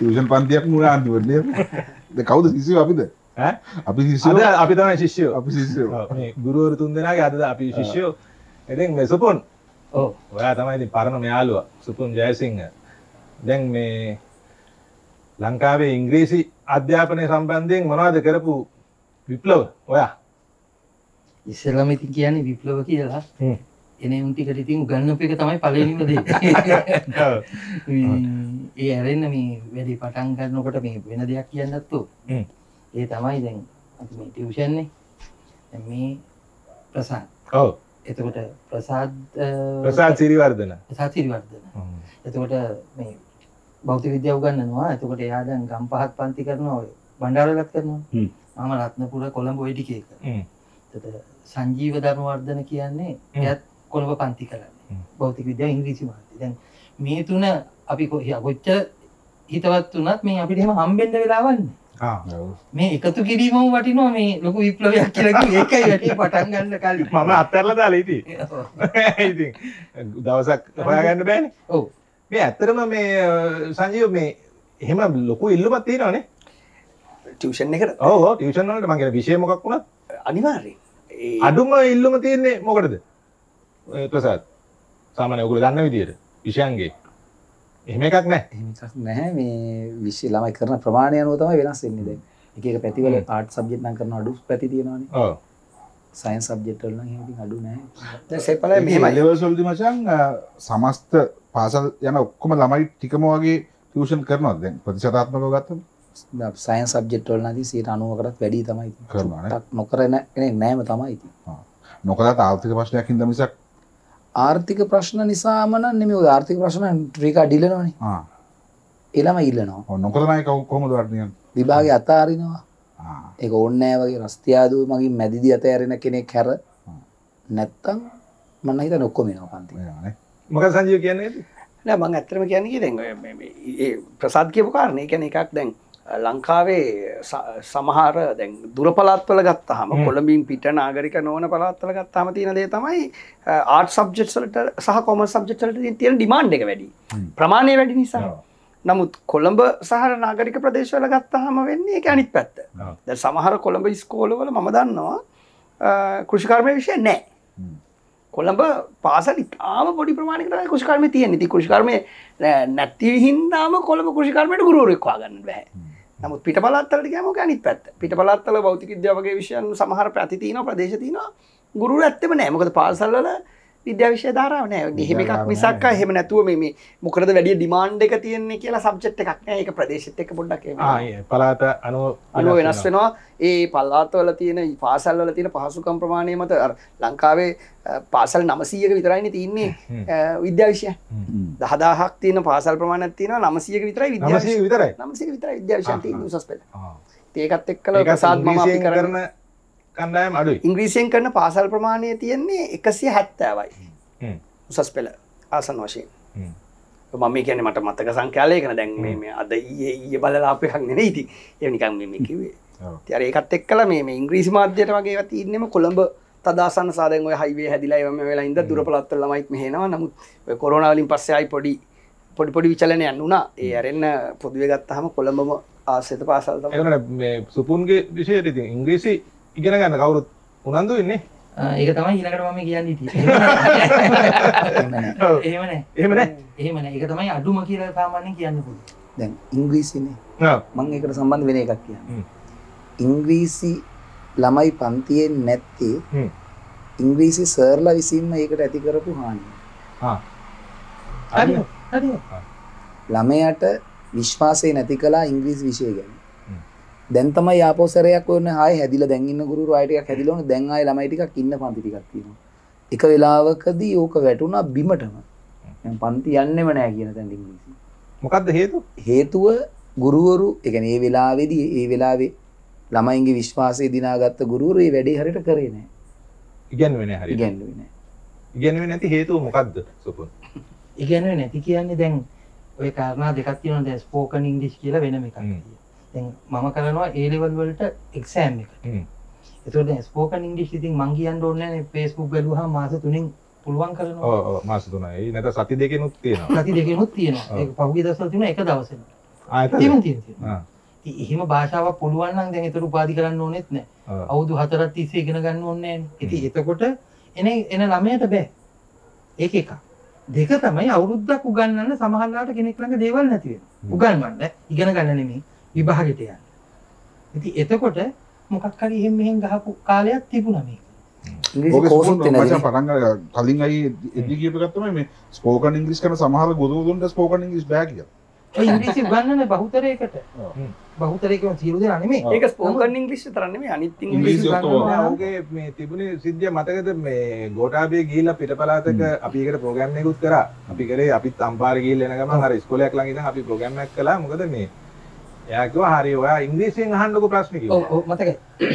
Tuition පන්තියක් මුණා අන්තිමට. දැන් කවුද ශිෂ්‍යයෝ අපිද? ඈ අපි ශිෂ්‍යයෝ. අද අපි තමයි ශිෂ්‍යයෝ. අපි ශිෂ්‍යයෝ. ඔව් මේ ගුරුවරු තුන්දෙනාගේ අද අපි ශිෂ්‍යයෝ. ඉතින් මේ සුපුන්. ඔව්. ඔයා තමයි ඉතින් පරණ යාළුවා. සුපුන් ජයසිංහ. දැන් මේ ලංකාවේ ඉංග්‍රීසි අධ්‍යාපනය සම්බන්ධයෙන් මොනවද කරපු විප්ලව ඔයා? ඉස්සෙල්ලාම ඉතින් කියන්නේ විප්ලව කියලා. එනේ උන් ටිකට ඉතින් උගන්වපු එක තමයි පළවෙනිම දේ. ඒ ඇරෙන්න මේ වැඩි පටන් ගන්නකොට මේ වෙන දෙයක් කියන්නත් ඕ. ඒ තමයි දැන් අපි මේ ටියුෂන් නේ. දැන් මේ ප්‍රසාද්. ඔව්. එතකොට ප්‍රසාද් සිරිවර්ධන. ප්‍රසාද් සිරිවර්ධන. එතකොට මේ භෞතික විද්‍යාව උගන්වනවා. එතකොට එයා දැන් ගම් පහක් පන්ති කරනවා ඔය බණ්ඩාරවලත් කරනවා. මම රත්නපුර කොළඹ ওই ටික එක. එතකොට සංජීව ධර්මවර්ධන කියන්නේ එයාත් කොළඹ පන්ති කරන්නේ. භෞතික විද්‍යාව ඉංග්‍රීසි මාධ්‍ය. දැන් මේ තුන අපි කොච්චර හිතවත් වුණත් මේ අපිට එහෙම හම්බෙන්න වෙලාවක් නැහැ. මේ එකතු කිරීමම වටිනවා මේ ලොකු විප්ලවයක් කියලා කිව්වේ ඒකයි වැඩි පටන් ගන්න කලින්. මම අත්හැරලා දාලා ඉතින්. ඉතින් දවසක් හොයාගන්න බෑනේ. ඔව්. මේ ඇත්තටම මේ සංජීව මේ එහෙම ලොකු ඉල්ලුමක් තියෙනවනේ. ටියුෂන් එකට. ඔව් ඔව් ටියුෂන් වලට මම කියන විෂය මොකක් වුණත් අනිවාර්යෙන්. අඩුම ඉල්ලුම තියෙන්නේ මොකටද? ප්‍රසාද්. සාමාන්‍ය ඔයගොල්ලෝ දන්න විදියට විෂයන්ගේ. එහෙම එකක් නැහැ. එහෙම එකක් නැහැ. මේ විෂය ළමයි කරන ප්‍රමාණය අනුව තමයි වෙනස් වෙන්නේ දැන්. එක එක පැතිවල ආර්ට් සබ්ජෙක්ට් නම් කරන අඩු පැති තියෙනවානේ. ඔව්. සයන්ස් සබ්ජෙක්ට් වල නම් එහෙම ඉතින් අඩු නැහැ. දැන් සෙපලයි මෙහෙමයි. ලෙවල්ස් වලදී මචං සමස්ත පාසල් යන ඔක්කොම ළමයි ටිකම වගේ ටියුෂන් කරනවද දැන් ප්‍රතිශතාත්මකව ගත්තම? සයන්ස් සබ්ජෙක්ට් වල නම් 90%කටත් වැඩි තමයි ඉතින්. කරනවා නේ. නොකර නෑම තමයි ඉතින්. නොකලත් ආර්ථික ප්‍රශ්නයක් හින්දා මිසක් ආර්ථික ප්‍රශ්න නිසාම නම් නෙමෙයි. ඔය ආර්ථික ප්‍රශ්න ට්‍රිකා ඩිලනවනේ. ඒ ළමයි ඉල්ලනවා. ඔව් නොකර නයි කොහොමද වටනියන්? විභාගේ අතාරිනවා. ඒක ඕනේ නෑ වගේ රස්තියාදුව මගින් මැදිදී අතෑරෙන කෙනෙක් හැර නැත්තම් මම හිතන්නේ ඔක්කොම එනවා පන්ති. නේ. මොකද සංජීව කියන්නේ? නෑ මම ඇත්තටම කියන්නේ දැන් ඔය මේ ප්‍රසාද් කියපු කාරණේ. ඒ කියන්නේ එකක් දැන් ලංකාවේ සමහර දැන් දුර පළාත්වල ගත්තාම කොළඹින් පිට නාගරික නොවන පළාත්වල ගත්තාම තියෙන දේ තමයි ආර්ට් සබ්ජෙක්ට්ස් වලට සහ කොමර්ස් සබ්ජෙක්ට්ස් වලට තියෙන ඩිමාන්ඩ් එක වැඩි. ප්‍රමාණය වැඩි නිසා. නමුත් කොළඹ සහ නාගරික ප්‍රදේශවල ගත්තාම වෙන්නේ ඒක අනිත් පැත්ත. දැන් සමහර කොළඹ ඉස්කෝලවල මම දන්නවා කෘෂිකර්ම විෂය නැහැ. කොළඹ පාසල ඉතාම පොඩි ප්‍රමාණයකට තමයි කෘෂිකර්මය තියෙන්නේ. ඉතින් කෘෂිකර්මය නැති හින්දාම කොළඹ කෘෂිකර්මයට ගුරුවරයෙක් හොයාගන්න බෑ. නමුත් පිට පළාත්වලට ගියාම ඔක අනිත් පැත්ත. පිට පළාත්වල භෞතික විද්‍යාව වගේ විෂයන් සමහර පැති තියෙනවා, ප්‍රදේශ තියෙනවා. ගුරුවරු ඇත්තෙම නැහැ. මොකද පාසල් වල විද්‍යා විෂය ධාරාව නැහැ. එහෙම එකක් මිසක් එහෙම නැතුව මේ මොකටද වැඩි ඩිමාන්ඩ් එක තියෙන්නේ කියලා සබ්ජෙක්ට් එකක් නැහැ. ඒක ප්‍රදේශෙත් එක්ක පොඩ්ඩක් එහෙම. පළාත අනුව වෙනස් වෙනවා. ඒ පළාත්වල තියෙන පාසල් වල තියෙන පහසුකම් ප්‍රමාණය මත ලංකාවේ පාසල් 900ක විතරයිනේ තියෙන්නේ විද්‍යා විෂය. 10000ක් තියෙන පාසල් ප්‍රමාණයක් තියෙනවා 900ක විතරයි විද්‍යා විෂය. 900ක විතරයි. 900ක විතරයි විද්‍යා විෂයන් තියෙන්නේ උසස් පෙළ. ඒකත් එක්කලා ප්‍රසාද් මම අපි කරන කණ්ඩායම අඩුයි. ඉංග්‍රීසියෙන් කරන පාසල් ප්‍රමාණය තියෙන්නේ 170යි. උසස් පෙළ ආසන වශයෙන්. මම කියන්නේ මට මතක සංඛ්‍යාල ඒකන දැන් මේ අද ඊයේ බලලා අප එකක් නෙවෙයි ඉතින්. ඒක නිකන් මේ කිව්වේ. ඉතින් ඒකත් එක්කලා මේ ඉංග්‍රීසි මාධ්‍යයට වගේ ඒවා තියෙන්නේම කොළඹ තදාසන්න සාදෙන් ඔය හයිවේ හැදිලා ඒවා මේ වෙලා ඉඳලා දුර පළාත්වල ළමයිත් මෙහෙනවා. නමුත් ඔය කොරෝනා වලින් පස්සේ ආයි පොඩි විචලනයක් වුණා. ඒ ඇරෙන්න පොදුවේ ගත්තාම කොළඹම ආශ්‍රිත පාසල් තමයි. ඒකනේ මේ සුපුන්ගේ විෂයට ඉතින් ඉංග්‍රීසි ඉගෙන ගන්න කවුරුත් උනන්දු වෙන්නේ. ඒක තමයි ඊළඟට මම කියන්නේ ඉතින්. එහෙම නෑ. එහෙම නෑ. ඒක තමයි අඩුම කියලා සාමාන්‍යයෙන් කියන්න පුළුවන්. දැන් ඉංග්‍රීසිනේ. ඔව්. මම ඒකට සම්බන්ධ වෙන එකක් කියන්නේ. ඉංග්‍රීසි ළමයි පන්තියේ නැත්තේ ඉංග්‍රීසි සර්ලා විසින්ම ඒකට ඇති කරපු හානිය. හරි. ළමයාට විශ්වාසය නැති කළා ඉංග්‍රීසි විෂය ගැන. දැන් තමයි ආපෝසරයක් ඕනේ ආයේ හැදිලා දැන් ඉන්න ගුරුවරු ආයෙ ටිකක් හැදිලා ඕනේ දැන් ආයෙ ළමයි ටිකක් ඉන්න පන්ති ටිකක් තියෙනවා. එක වෙලාවකදී ඕක වැටුණා බිමටම. දැන් පන්ති යන්නෙම නැහැ කියන දැන් ඉංග්‍රීසි. මොකද්ද හේතුව? හේතුව ගුරුවරු ඒ කියන්නේ ඒ වෙලාවේ ළමයින්ගේ විශ්වාසය දිනාගත්ත ගුරුවරු මේ වැඩේ හරියට කරේ නැහැ. ඉගෙනුවේ නැහැ හරියට. ඉගෙනුවේ නැහැ. ඉගෙනුවේ නැති හේතුව මොකද්ද සුපුන්? ඉගෙනුවේ නැති කියන්නේ දැන් ඔය කාරණා දෙකක් තියෙනවා. දැන් ස්පෝකන් ඉංග්‍රීසි කියලා වෙනම එකක් තියෙනවා. දැන් මම කරනවා A level වලට එක්සෑම් එක. ඒතකොට දැන් ස්පෝකන් ඉංග්‍රීසි ඉතින් මං කියන්න ඕනේ නැහැ Facebook බැලුවාම මාස 3න් පුළුවන් කරනවා. ඔව් මාස 3යි. නැත්නම් සති දෙකෙනුත් තියෙනවා. සති දෙකෙනුත් තියෙනවා. ඒක පහුගිය දවස්වල තියෙනවා එක දවසෙම. තියෙනවා තියෙනවා. ඉතින් එහෙම භාෂාවක් පුළුවන් නම් දැන් ඒතර උපාධි කරන්න ඕනෙත් නැහැ. අවුරුදු 4ක් තිස්සේ ඉගෙන ගන්න ඕනේ නැහැ. ඉතින් එතකොට එන ළමයට බෑ. ඒක එකක්. දෙක තමයි අවුරුද්දක් උගන්වන්න සමහරලාට කෙනෙක් ළඟ දේවල් නැති වෙනවා. උගන්වන්න ඉගෙන ගන්න නෙමෙයි විභාගෙට යන්න. ඉතින් එතකොට මොකක් හරි එහෙම මෙහෙන් ගහපු කාලයක් තිබුණා මේක. ඉංග්‍රීසි කෝසුත් තියෙනවා. කලින් අයි එද්දි කියපු එකක් තමයි මේ ස්පෝකන් ඉංග්‍රීසි කරන සමහර ගුරුතුන්ට ස්පෝකන් ඉංග්‍රීසි බෑ කියලා. ඒ ඉංග්‍රීසි උගන්වන්නේ බහුතරයකට. බහුතරයකම සියලු දෙනා නෙමෙයි. ඒක ස්පෝකන් ඉංග්‍රීසි විතර නෙමෙයි අනිත් ඉංග්‍රීසි ඉංග්‍රීසි ඔක්කොම. ඔහුගේ මේ තිබුණේ සිද්ධිය මතකද මේ ගෝඨාභය ගිහිල්ලා පිටපලාතක අපි එකට ප්‍රෝග්‍රෑම් එකකුත් කරා. අපි කරේ අපිත් අම්පාරේ ගිහිල්ලා එන ගමන් අර ඉස්කෝලයක් ළඟ ඉඳන් අපි ප්‍රෝග්‍රෑම් එකක් කළා. මොකද මේ එයා කිව්වා හරි ඔයා ඉංග්‍රීසියෙන් අහන්නකෝ ප්‍රශ්න කිව්වා. ඔව් මතකයි.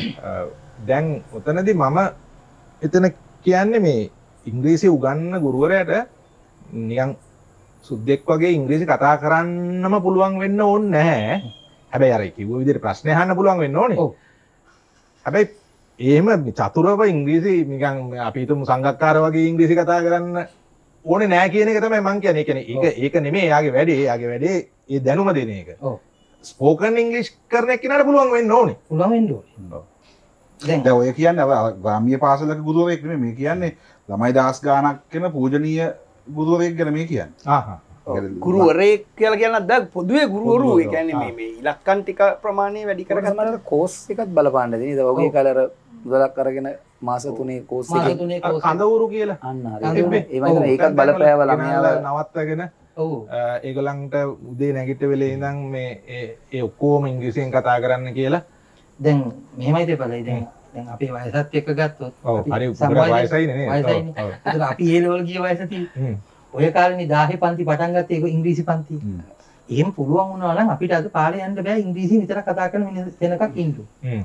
දැන් උතනදී මම එතන කියන්නේ මේ ඉංග්‍රීසි උගන්න ගුරුවරයාට නිකන් සුද්දෙක් වගේ ඉංග්‍රීසි කතා කරන්නම පුළුවන් වෙන්න ඕනේ නැහැ. හැබැයි අර කිව්ව විදිහට ප්‍රශ්න අහන්න පුළුවන් වෙන්න ඕනේ. ඔව්. හැබැයි එහෙම චතුරව ඉංග්‍රීසි නිකන් අපි හිතමු සංගක්කාර වගේ ඉංග්‍රීසි කතා කරන්න ඕනේ නැහැ කියන එක තමයි මම කියන්නේ. ඒ කියන්නේ ඒක නෙමෙයි යාගේ වැඩේ. යාගේ වැඩේ ඒ දැනුම දෙන එක. ඔව්. ස්පෝකන් ඉංග්‍රීසි කරන එක්කෙනාට පුළුවන් වෙන්න ඕනේ. පුළුවන් වෙන්න ඕනේ. දැන් ඔය කියන්නේ අර ග්‍රාමීය පාසලක ගුරුවරයෙක් නෙමෙයි මේ කියන්නේ ළමයි දහස් ගාණක් වෙන පූජනීය ගුරුවරයෙක් ගැන මේ කියන්නේ. ගුරුවරයෙක් කියලා කියන්නත් බෑ පොදුවේ ගුරුවරු. ඒ කියන්නේ මේ ඉලක්කම් ටික ප්‍රමාණය වැඩි කරගන්න සමහරවිට කෝස් එකත් බලපාන්න දෙන. නේද? ඔහුගේ කාලේ අර මුදලක් අරගෙන මාස 3 කෝස් මාස එකක් 3 කෝස් කඳවුරු කියලා. අන්න හරියට. ඒ වගේ ඒකත් බලපෑව ළමයාව නවත්තගෙන ඔව්. ඒගොල්ලන්ට උදේ නැගිට වෙලේ ඉඳන් මේ ඒ ඔක්කොම ඉංග්‍රීසියෙන් කතා කරන්න කියලා. දැන් මෙහෙමයි දෙපළයි දැන් අපේ වයසත් එක්ක ගත්තොත් ඔව් හරි සමාජයේ වයසයිනේ නේද? වයසයිනේ. ඒතර අපි ඒ ලෙවල් ගිය වයස තියෙන්නේ. ඔය කාලේනේ 10 පන්ති පටන් ගත්තේ ඒක ඉංග්‍රීසි පන්ති. එහෙම පුළුවන් වුණා නම් අපිට අද පාරේ යන්න බෑ ඉංග්‍රීසි විතර කතා කරන වෙනකක් ඉන්න.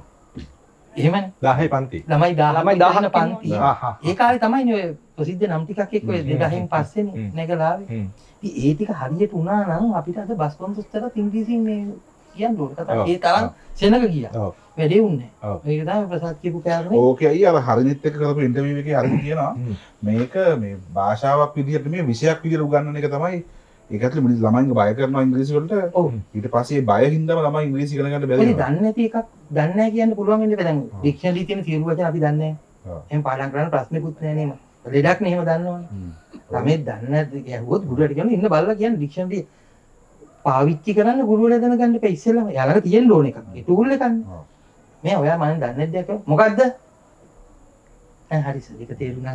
එහෙමනේ 10 පන්ති. ළමයි 10 10 පන්ති. ඒ කාලේ තමයි ඔය ප්‍රසිද්ධ නම් ටිකක් එක්ක ඔය 2000න් පස්සේනේ නැගලා ආවේ. ඉතින් ඒ ටික හරියට වුණා නම් අපිට අද බස් කොන්දොස්තරත් ඉංග්‍රීසියෙන් මේ කියන්න ඕන කතා. ඒ තරම් සෙනග ගියා. ඔව්. වැඩේ උන්නේ. මේක තමයි ප්‍රසාද් කියපු කාරණේ. ඕකේ අයියා අර හරිනිත් එක්ක කරපු ඉන්ටර්විව් එකේ හරින් කියනවා මේක මේ භාෂාවක් විදිහට මේ විෂයක් විදිහට උගන්වන එක තමයි ඒක ඇතුලේ මිනිස් ළමයින්ගේ බය කරනවා ඉංග්‍රීසි වලට. ඔව්. ඊට පස්සේ ඒ බය හින්දාම ළමයි ඉංග්‍රීසි ඉගෙන ගන්න බැරි ඔය වෙනවා. දන්නේ නැති එකක් දන්නේ නැහැ කියන්න පුළුවන් වෙන්නේ දැන් ඩික්ෂනරි තියෙන සියලු වචන අපි දන්නේ නැහැ. එහෙනම් පාඩම් කරන්න ප්‍රශ්නෙකුත් නැහැ නේම. ලෙඩක් නේ එහෙම දන්නවනේ. ළමයි දන්නේ නැද්ද ගැහුවොත් ගුරුවරට කියනවා ඉන්න බලලා කියන්නේ ඩික්ෂනරි පාවිච්චි කරන්න ගුරුවරයා දැනගන්න එපා ඉස්සෙල්ලාම. යාළඟ තියෙන්න ඕන එකක්. ඒ ටූල් එකන්නේ. මේ ඔයා මම දන්නේ නැද්ද ඒක? මොකද්ද? හරි සර් ඒක තේරුණා.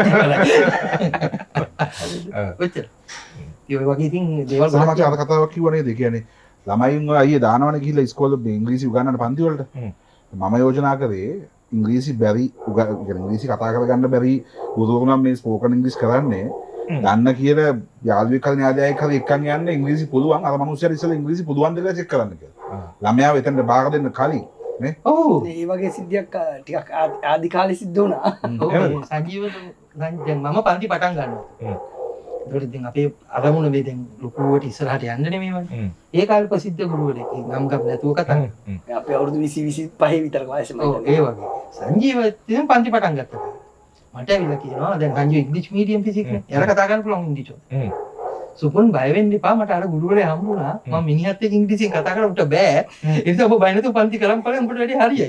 ඔච්චර. ඒ වගේ ඉතින් දේවල් සමහරවිට අර කතාවක් කිව්වා නේද? ඒ කියන්නේ ළමයින් ඔය අයියේ දානවනේ ගිහිල්ලා ඉස්කෝලේ ඉංග්‍රීසි උගන්වන්න පන්ති වලට. මම යෝජනා කරේ ඉංග්‍රීසි බැරි ඉංග්‍රීසි කතා කරගන්න බැරි ගුරුවරු නම් මේ ස්පෝකන් ඉංග්‍රීසි කරන්නේ දන්න කියන යාළුවෙක් හරි න්‍යායයක් හරි එක්කන් යන්න ඉංග්‍රීසි පුළුවන් අර මනුස්සයාට ඉස්සෙල්ලා ඉංග්‍රීසි පුළුවන් දෙයක් චෙක් කරන්න කියලා. ළමයාව එතනට බාර දෙන්න කලින් නේ. ඔව්. ඒ වගේ සිද්ධියක් ටිකක් ආදි කාලේ සිද්ධ වුණා. ඔව්. සජීව දැන් මම පන්ති පටන් ගන්නවා. ඒකට ඉතින් අපේ අරමුණ මේ දැන් ලොකුවට ඉස්සරහට යන්න නෙමෙයි වනේ. ඒ කාලේ ප්‍රසිද්ධ ගුරුවරයෙක් නම් ගම් නැතුව කතා කරනවා. අපේ අවුරුදු 20 25 විතර වයසේ මම ඔව් ඒ වගේ. සංජීව ඉතින් පන්ති පටන් ගත්තා. මට ඇවිල්ලා කියනවා දැන් සංජීව ඉංග්‍රීසි මීඩියම් ෆිසික්ස් නේ. එයාලා කතා කරන්න පුළුවන් ඉංග්‍රීසි. සුපුන් බය වෙන්න එපා මට අර ගුරුවරයා හම්බුණා. මම මිනිහත් එක්ක ඉංග්‍රීසියෙන් කතා කරන්න උට බෑ. ඒ නිසා ඔබ බය නැතුව පන්ති කරන් බලන්න උඹට වැඩි හරියයි.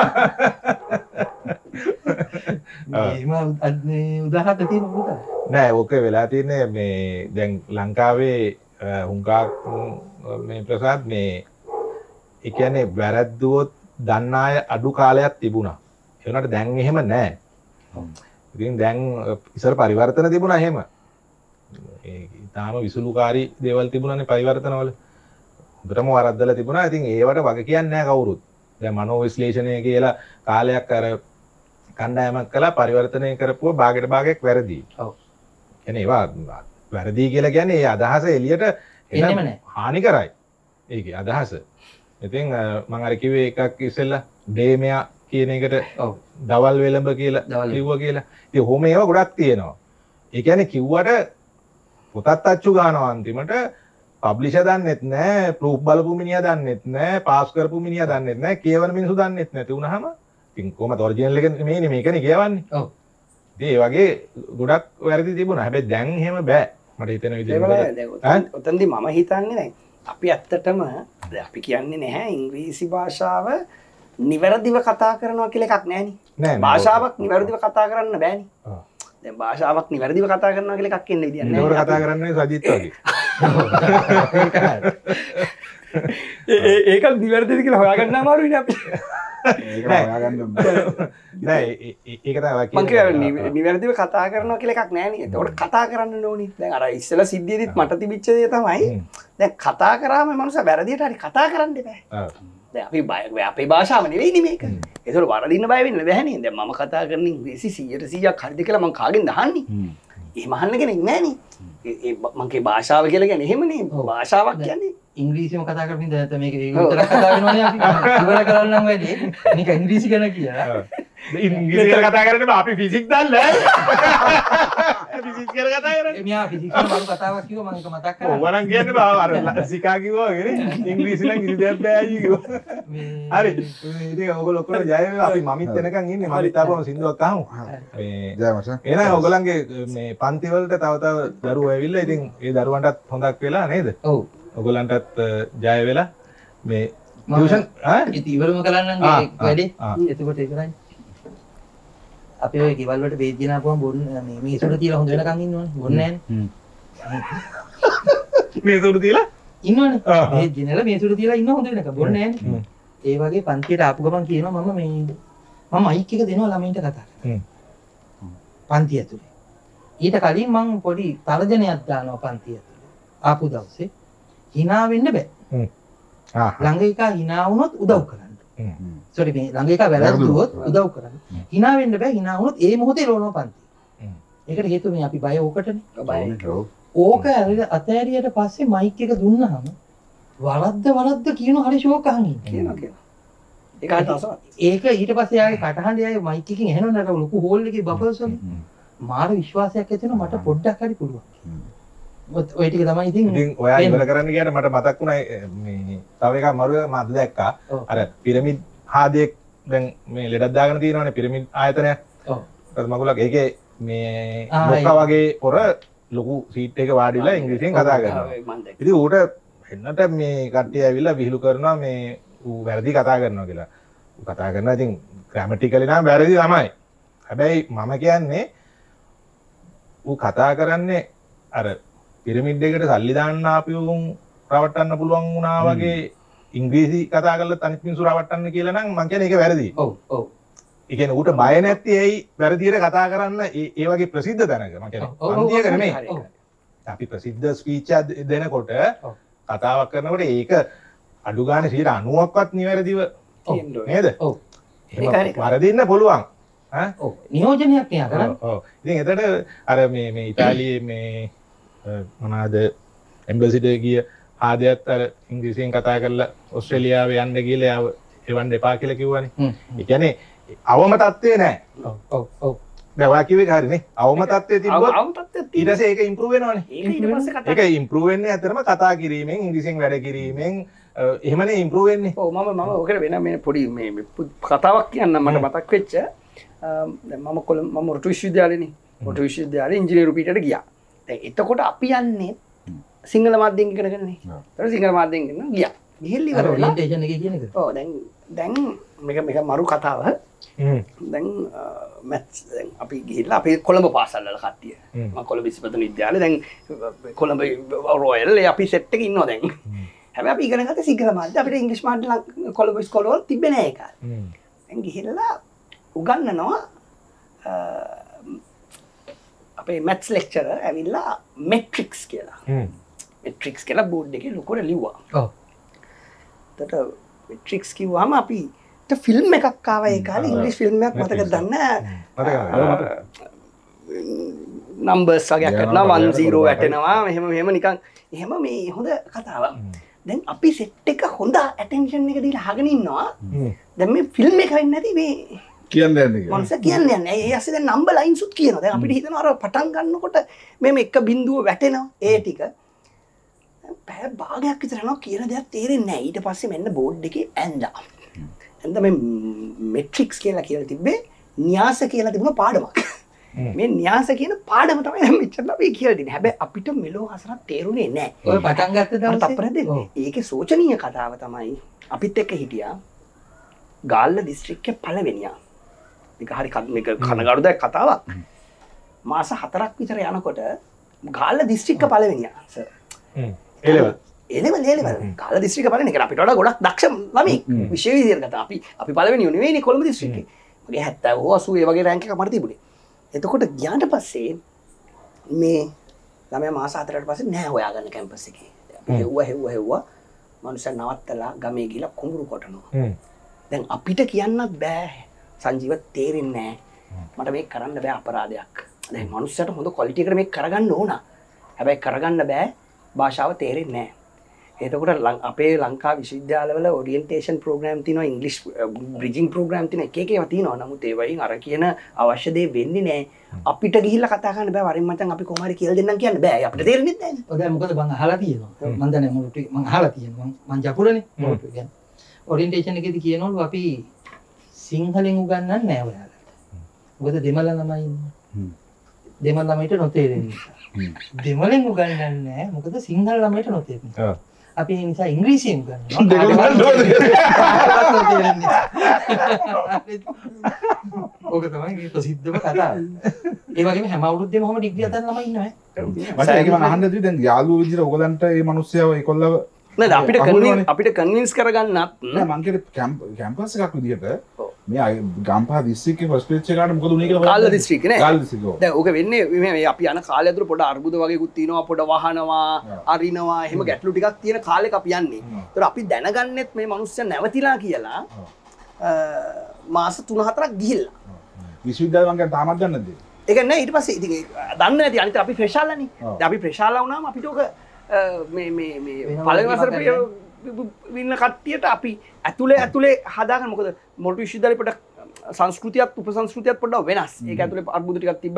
මේ උදාහරණ තියෙන මොකද? නෑ ඕක වෙලා තියෙන්නේ මේ දැන් ලංකාවේ හුඟක් මේ ප්‍රසාද් මේ ඒ කියන්නේ වැරද්දුවොත් දන්න අය අඩු කාලයක් තිබුණා. ඒ වුණාට දැන් එහෙම නෑ. ඉතින් දැන් ඉස්සර පරිවර්තන තිබුණා එහෙම. ඒ ඊටාම විසුලුකාරී දේවල් තිබුණානේ පරිවර්තනවල. හොඳටම වරද්දලා තිබුණා. ඉතින් ඒවට වග කියන්නේ නෑ කවුරුත්. දැන් මනෝ විශ්ලේෂණය කියලා කාලයක් අර කණ්ඩායමක් කළා පරිවර්තනය කරපුවා භාගයට භාගයක් වැරදි. ඔව්. එනේ ඒවා වැරදි කියලා කියන්නේ ඒ අදහස එළියට එන්නෙම නෑ. හානි කරයි. ඒකේ අදහස. ඉතින් මම අර කිව්වේ එකක් ඉස්සෙල්ලා ඩේමයා කියන එකට ඔව්. දවල් වෙලඹ කියලා කිව්වා කියලා. ඉතින් ඔහොම ඒවා ගොඩක් තියෙනවා. ඒ කියන්නේ කිව්වට පොතත් අච්චු ගන්නවා අන්තිමට පබ්ලිෂර් දන්නෙත් නැහැ, ප්‍රූෆ් බලපු මිනිහා දන්නෙත් නැහැ, පාස් කරපු මිනිහා දන්නෙත් නැහැ, කියවන මිනිස්සු දන්නෙත් නැති වුනහම ඉතින් කොහමද ඔරිජිනල් එක මේනේ මේකනේ කියවන්නේ. ඔව්. ඉතින් ඒ වගේ ගොඩක් වැරදි තිබුණා. හැබැයි දැන් එහෙම බෑ. මට හිතෙන විදිහට. ඔතනදී මම හිතන්නේ දැන් අපි ඇත්තටම අපි කියන්නේ නැහැ ඉංග්‍රීසි භාෂාව නිවැරදිව කතා කරනවා කියලා එකක් නැහැනේ. භාෂාවක් නිවැරදිව කතා කරන්න බෑනේ. දැන් භාෂාවක් නිවැරදිව කතා කරනවා කියලා එකක් එන්නේ විදියක් නෑ. කතා කරන්නේ සජිත් වගේ. ඒක නිවැරදිද කියලා හොයාගන්න අමාරුයිනේ අපි. ඒක හොයාගන්න නෑ ඒක තමයි මං කියන්නේ නිවැරදිව කතා කරනවා කියලා එකක් නෑනේ. ඒකට කතා කරන්න ඕනේ. දැන් අර ඉස්සෙල්ලා සිද්ධියේදීත් මට තිබිච්ච දේ තමයි දැන් කතා කරාම මනුස්සයා වැරදියට හරි කතා කරන්න එපා. දැන් අපි බය අපේ භාෂාව නෙවෙයිනේ මේක. ඒතකොට වරදින්න බය වෙන්න බෑනේ. දැන් මම කතා කරන ඉංග්‍රීසි 100%ක් හරිද කියලා මං කාගෙන්ද අහන්නේ? එහෙම අහන්න කෙනෙක් නෑනේ. මගේ භාෂාව කියලා කියන්නේ එහෙමනේ. භාෂාවක් කියන්නේ ඉංග්‍රීසිම කතා කරමින් දැන් මේක විතර කතා කරනවානේ අපි ඉවර කරන්න නම් වැඩි මේක ඉංග්‍රීසි ගැන කියලා ඉංග්‍රීසි කියලා කතා කරන්නේ අපි ෆිසික්ස් දන්නේ ෆිසික්ස් කියලා කතා කරන්නේ එමියා ෆිසික්ස් වල මම කතාවක් කිව්වා මම ඒක මතක් කරා ඔව් වරන් කියන්නේ බා අර සිකා කිව්වා වගේ ඉංග්‍රීසි නම් කිසි දෙයක් බෑ අයියෝ කිව්වා හරි ඉතින් ඔයගොල්ලෝ ඔක්කොම ජය වේවා අපි මමිත් එනකන් ඉන්නේ මමිත් ආපුවම සින්දුවක් අහමු මේ ජය මචං එහෙනම් ඔයගොල්ලන්ගේ මේ පන්ති වලට තව දරුවෝ ඇවිල්ලා ඉතින් ඒ දරුවන්ටත් හොඳක් වෙලා නේද ඔව් ඔයගොල්ලන්ටත් ජය වෙලා මේ ටියුෂන් ඉතින් ඉවරම කරන්න වැඩේ එතකොට ඉවරයි අපි ඔය ගෙවල් වලට වේජ් ගෙන ආපුවම බොන්න මේ මේසුර තියලා හොඳ වෙනකන් ඉන්නවනේ බොන්නේ නැහනේ මේසුර තියලා ඉන්නවනේ වේජ් ගෙනලා මේසුර තියලා ඉන්න හොඳ වෙනකන් බොන්නේ නැහනේ ඒ වගේ පන්තියට ආපු ගමන් කියනවා මම මයික් එක දෙනවා ළමයින්ට කතා කරන්න පන්තිය ඇතුලේ ඊට කලින් මම පොඩි තර්ජනයක් දානවා පන්තිය ඇතුලේ ආපු දවසේ hina වෙන්න බෑ. ළඟ එකා hina වුණොත් උදව් කරන්න. සෝරි මේ ළඟ එකා වැරද්දුවොත් උදව් කරන්න. hina වෙන්න බෑ hina වුණොත් ඒ මොහොතේ ලෝනවා පන්ති. ඒකට හේතුව මේ අපි බය ඕකටනේ. ඕක අතෑරියට පස්සේ මයික් එක දුන්නාම වරද්ද කියන හරි ෂෝක් අහන් කියනවා. ඒක ඊට පස්සේ යාගේ කටහඬ යාගේ මයික් එකකින් ඇහෙනවනේ අර ලොකු හෝල් එකේ බබල්ස් වලින්. මාර විශ්වාසයක් ඇති වෙනවා මට පොඩ්ඩක් හරි පුළුවන්. ඔය ටික තමයි ඉතින් ඔයා ඉවර කරන්න ගියාට මට මතක් වුණා මේ තව එකක් මරුව මම දැක්කා අර පිරමිඩ් හාදියෙක් දැන් මේ ලෙඩක් දාගෙන තියෙනවානේ පිරමිඩ් ආයතනයක් ඔව් මගුලක් ඒකේ මේ මොකක් වගේ පොර ලොකු සීට් එක වාඩිලා ඉංග්‍රීසියෙන් කතා කරනවා ඉතින් ඌට එන්නට මේ කට්ටිය ඇවිල්ලා විහිළු කරනවා මේ ඌ වැරදි කතා කරනවා කියලා ඌ කතා කරනවා ඉතින් ග්‍රැමටිකලි නම් වැරදි තමයි හැබැයි මම කියන්නේ ඌ කතා කරන්නේ අර පිරමිඩ් එකට සල්ලි දාන්න ආපියුන් රවට්ටන්න පුළුවන් වුණා වගේ ඉංග්‍රීසි කතා කරලා අනිත් මිනිස්සු රවට්ටන්න කියලා නම් මං කියන්නේ ඒක වැරදි. ඔව් ඔව්. ඒ කියන්නේ ඌට බය නැති ඇයි වැරදියට කතා කරන්න ඒ වගේ ප්‍රසිද්ධ තැනක මං කියන්නේ. පන්තියක නෙමෙයි. අපි ප්‍රසිද්ධ ස්පීච් දෙනකොට කතාවක් කරනකොට ඒක අඩු ගානේ 90%ක්වත් නිවැරදිව නේද? ඔව්. ඒක වරදින්න පුළුවන්. ඔව්. නියෝජනයක් නේ කරන්නේ. ඔව්. ඉතින් එතකොට අර මේ ඉතාලියේ මේ මොනවාද එම්බසිට ගිය ආදයත් අර ඉංග්‍රීසියෙන් කතා කරලා ඔස්ට්‍රේලියාවේ යන්න ගිහලා යාව එවන්න එපා කියලා කිව්වනේ. ඒ කියන්නේ අවම තත්ත්වේ නෑ. ඔව් ඔව් ඔව්. දැන් ඔයා කිව්වේ හරිනේ. අවම තත්ත්වේ තිබ්බොත් ඊට පස්සේ ඒක ඉම්ප්‍රූව් වෙනවනේ. ඒක ඉම්ප්‍රූව් වෙන්නේ අතරම කතා කිරීමෙන් ඉංග්‍රීසියෙන් වැඩ කිරීමෙන් එහෙමනේ ඉම්ප්‍රූව් වෙන්නේ. ඔව් මම ඔකට වෙන මේ පොඩි මේ කතාවක් කියන්න මට මතක් වෙච්ච දැන් මම රොටු විශ්වවිද්‍යාලේනේ. රොටු විශ්වවිද්‍යාලේ ඉංජිනේරු පිටට ගියා. දැන් එතකොට අපි යන්නේ සිංහල මාධ්‍යයෙන් ඉගෙනගෙනනේ. ඒතර සිංහල මාධ්‍යයෙන් ඉගෙන ගියා. ගිහිල්ලා ඉවර වෙලා ඕරියන්ටේෂන් එකේ කියන එක. ඔව් දැන් මේක මරු කතාව. දැන් මැත්ස් දැන් අපි ගිහිල්ලා අපේ කොළඹ පාසල් වල කට්ටිය. මම කොළඹ විශ්වවිද්‍යාල විද්‍යාලේ දැන් කොළඹ රොයල් අපි සෙට් එකේ ඉන්නවා දැන්. හැබැයි අපි ඉගෙන ගත්ත සිංහල මාධ්‍ය අපිට ඉංග්‍රීසි මාධ්‍ය කොළඹ ඉස්කෝලවල තිබ්බේ නෑ ඒක. දැන් ගිහිල්ලා උගන්වනවා අපේ මැත්ස් ලෙක්චරර් ඇවිල්ලා මෙට්‍රික්ස් කියලා. මෙට්‍රික්ස් කියලා බෝඩ් එකේ ලොකුට ලිව්වා. ඔව්. එතකොට මෙට්‍රික්ස් කිව්වම අපි ෆිල්ම් එකක් ආවා ඒ කාලේ ඉංග්‍රීසි ෆිල්ම් එකක් මතකද දන්නේ නම්බර්ස් වගේ කරනවා 10 වැටෙනවා මෙහෙම නිකන් එහෙම මේ හොඳ කතාවක්. දැන් අපි සෙට් එක හොඳ ඇටෙන්ෂන් එක දීලා අහගෙන ඉන්නවා. දැන් මේ ෆිල්ම් එක වෙන්නේ නැති මේ කියන්න යන්නේ මනස කියන්නේ නැහැ. ඒ ඇස්සේ දැන් නම්බර් ලයින්ස් උත් කියනවා. දැන් අපිට හිතෙනවා අර පටන් ගන්නකොට මේ එක බිඳුව වැටෙනවා. ඒ ටික පැය භාගයක් විතර යනවා කියන දෙයක් තේරෙන්නේ නැහැ. ඊට පස්සේ මෙන්න බෝඩ් එකේ ඇඳලා. එතන මේ මෙට්‍රික්ස් කියලා තිබ්බේ න්‍යාස කියලා තිබුණ පාඩමක්. මේ න්‍යාස කියන පාඩම තමයි දැන් මෙච්චර අපි කියලා දෙන්නේ. හැබැයි අපිට මෙලෝ හසරක් තේරුනේ නැහැ. ඔය පටන් ගත්ත තප්පර දවසේ දෙන්නේ. ඒකේ සෝචනීය කතාව තමයි අපිත් එක්ක හිටියා ගාල්ල දිස්ත්‍රික්කයේ පළවෙනියා. මේක හරි මේක කනගාටුදායක කතාවක්. මාස 4ක් විතර යනකොට ගාල්ල දිස්ත්‍රික්ක පළවෙනියා සර්. එලෙවල් ගාල්ල දිස්ත්‍රික්ක පළවෙනි. ඒක අපිට වඩා ගොඩක් දක්ෂ ළමයි. විශ්වවිද්‍යාලයට ගත්තා. අපි පළවෙනියෝ නෙවෙයිනේ කොළඹ දිස්ත්‍රික්කේ. මගේ 70 80 ඒ වගේ රෑන්ක් එකක් මට තිබුණේ. එතකොට ගියාට පස්සේ මේ ළමයා මාස 4කට පස්සේ නෑ හොයාගන්න කැම්පස් එකේ. අපි හෙව්වා මනුස්සය නවත්තලා ගමේ ගිහලා කුඹුරු කොටනවා. දැන් අපිට කියන්නත් බෑ සංජීව තේරෙන්නේ නෑ. මට මේක කරන්න බෑ අපරාධයක්. දැන් මනුස්සයට හොඳ ක්වොලිටි එකට මේක කරගන්න ඕන. හැබැයි කරගන්න බෑ භාෂාව තේරෙන්නේ නෑ. එතකොට අපේ ලංකා විශ්වවිද්‍යාලවල ඔරියන්ටේෂන් ප්‍රෝග්‍රෑම් තියෙනවා ඉංග්‍රීසි බ්‍රිජින් ප්‍රෝග්‍රෑම් තියෙනවා එක එක ඒවා තියෙනවා. නමුත් ඒ වයින් අර කියන අවශ්‍ය දේ වෙන්නේ නැහැ. අපිට ගිහිල්ලා කතා කරන්න බෑ. වරින් මචං අපි කොහොම හරි කියලා දෙන්නම් කියන්න බෑ. අපිට තේරෙන්නේ නැහැ. ඔය දැන් මොකද මම අහලා තියෙනවා. මම දන්නේ මොකටද මම අහලා තියෙනවා. මම ජපුරනේ මොකටද කියන්නේ. ඔරියන්ටේෂන් එකේදී කියනවලු අපි සිංහලෙන් උගන්වන්නේ නැහැ ඔයාලට. මොකද දෙමළ ළමයි ඉන්නේ. දෙමළ ළමයිට නොතේරෙන නිසා. දෙමළෙන් උගන්වන්නේ නැහැ. මොකද සිංහල ළමයිට නොතේරෙන නිසා. අපි ඒ නිසා ඉංග්‍රීසියෙන් උගන්වනවා. ඕක තමයි ප්‍රසිද්ධම කතාව. ඒ වගේම හැම අවුරුද්දෙම කොහොම ඩිග්‍රී අතන ළමයි ඉන්නවා ඈ. ඒක මම අහන්න දැන් යාළුවෝ විදිහට ඔයගලන්ට මේ මිනිස්සයව ඒකොල්ලව නේද අපිට කන්වින්ස් කරගන්නත් නෑ මං කියන්නේ කැම්පස් එකක් විදිහට මේ ගම්පහ දිස්ත්‍රික්කේ ෆස්ට් පේජ් එකට මොකද උනේ කියලා ගාල්ල දිස්ත්‍රික්කේ නේ ගාල්ල දිස්ත්‍රික්කේ දැන් ඕක වෙන්නේ මේ අපි යන කාලය ඇතුළේ පොඩ අර්බුද වගේකුත් තියෙනවා පොඩ වහනවා අරිනවා එහෙම ගැටලු ටිකක් තියෙන කාලෙක අපි යන්නේ. ඒතර අපි දැනගන්නෙත් මේ මිනිස්සු නැවතිලා කියලා මාස 3-4ක් ගිහිල්ලා විශ්වවිද්‍යාලය මං කියන්නේ තාමත් දන්නේ නැද්ද? ඒක නෑ ඊට පස්සේ ඉතින් දන්නේ නැති අනිත් අපි ෆ්‍රෙෂාලානේ. දැන් අපි ෆ්‍රෙෂාලා වුණාම අපිට ඕක මේ පළවෙනි වසරේ වින්න කට්ටියට අපි ඇතුලේ හදාගන්න මොකද මොළු විශ්වවිද්‍යාලේ පොඩක් සංස්කෘතියත් උපසංස්කෘතියත් පොඩ්ඩක් වෙනස්. ඒක ඇතුලේ අර්බුද ටිකක් තිබ්බා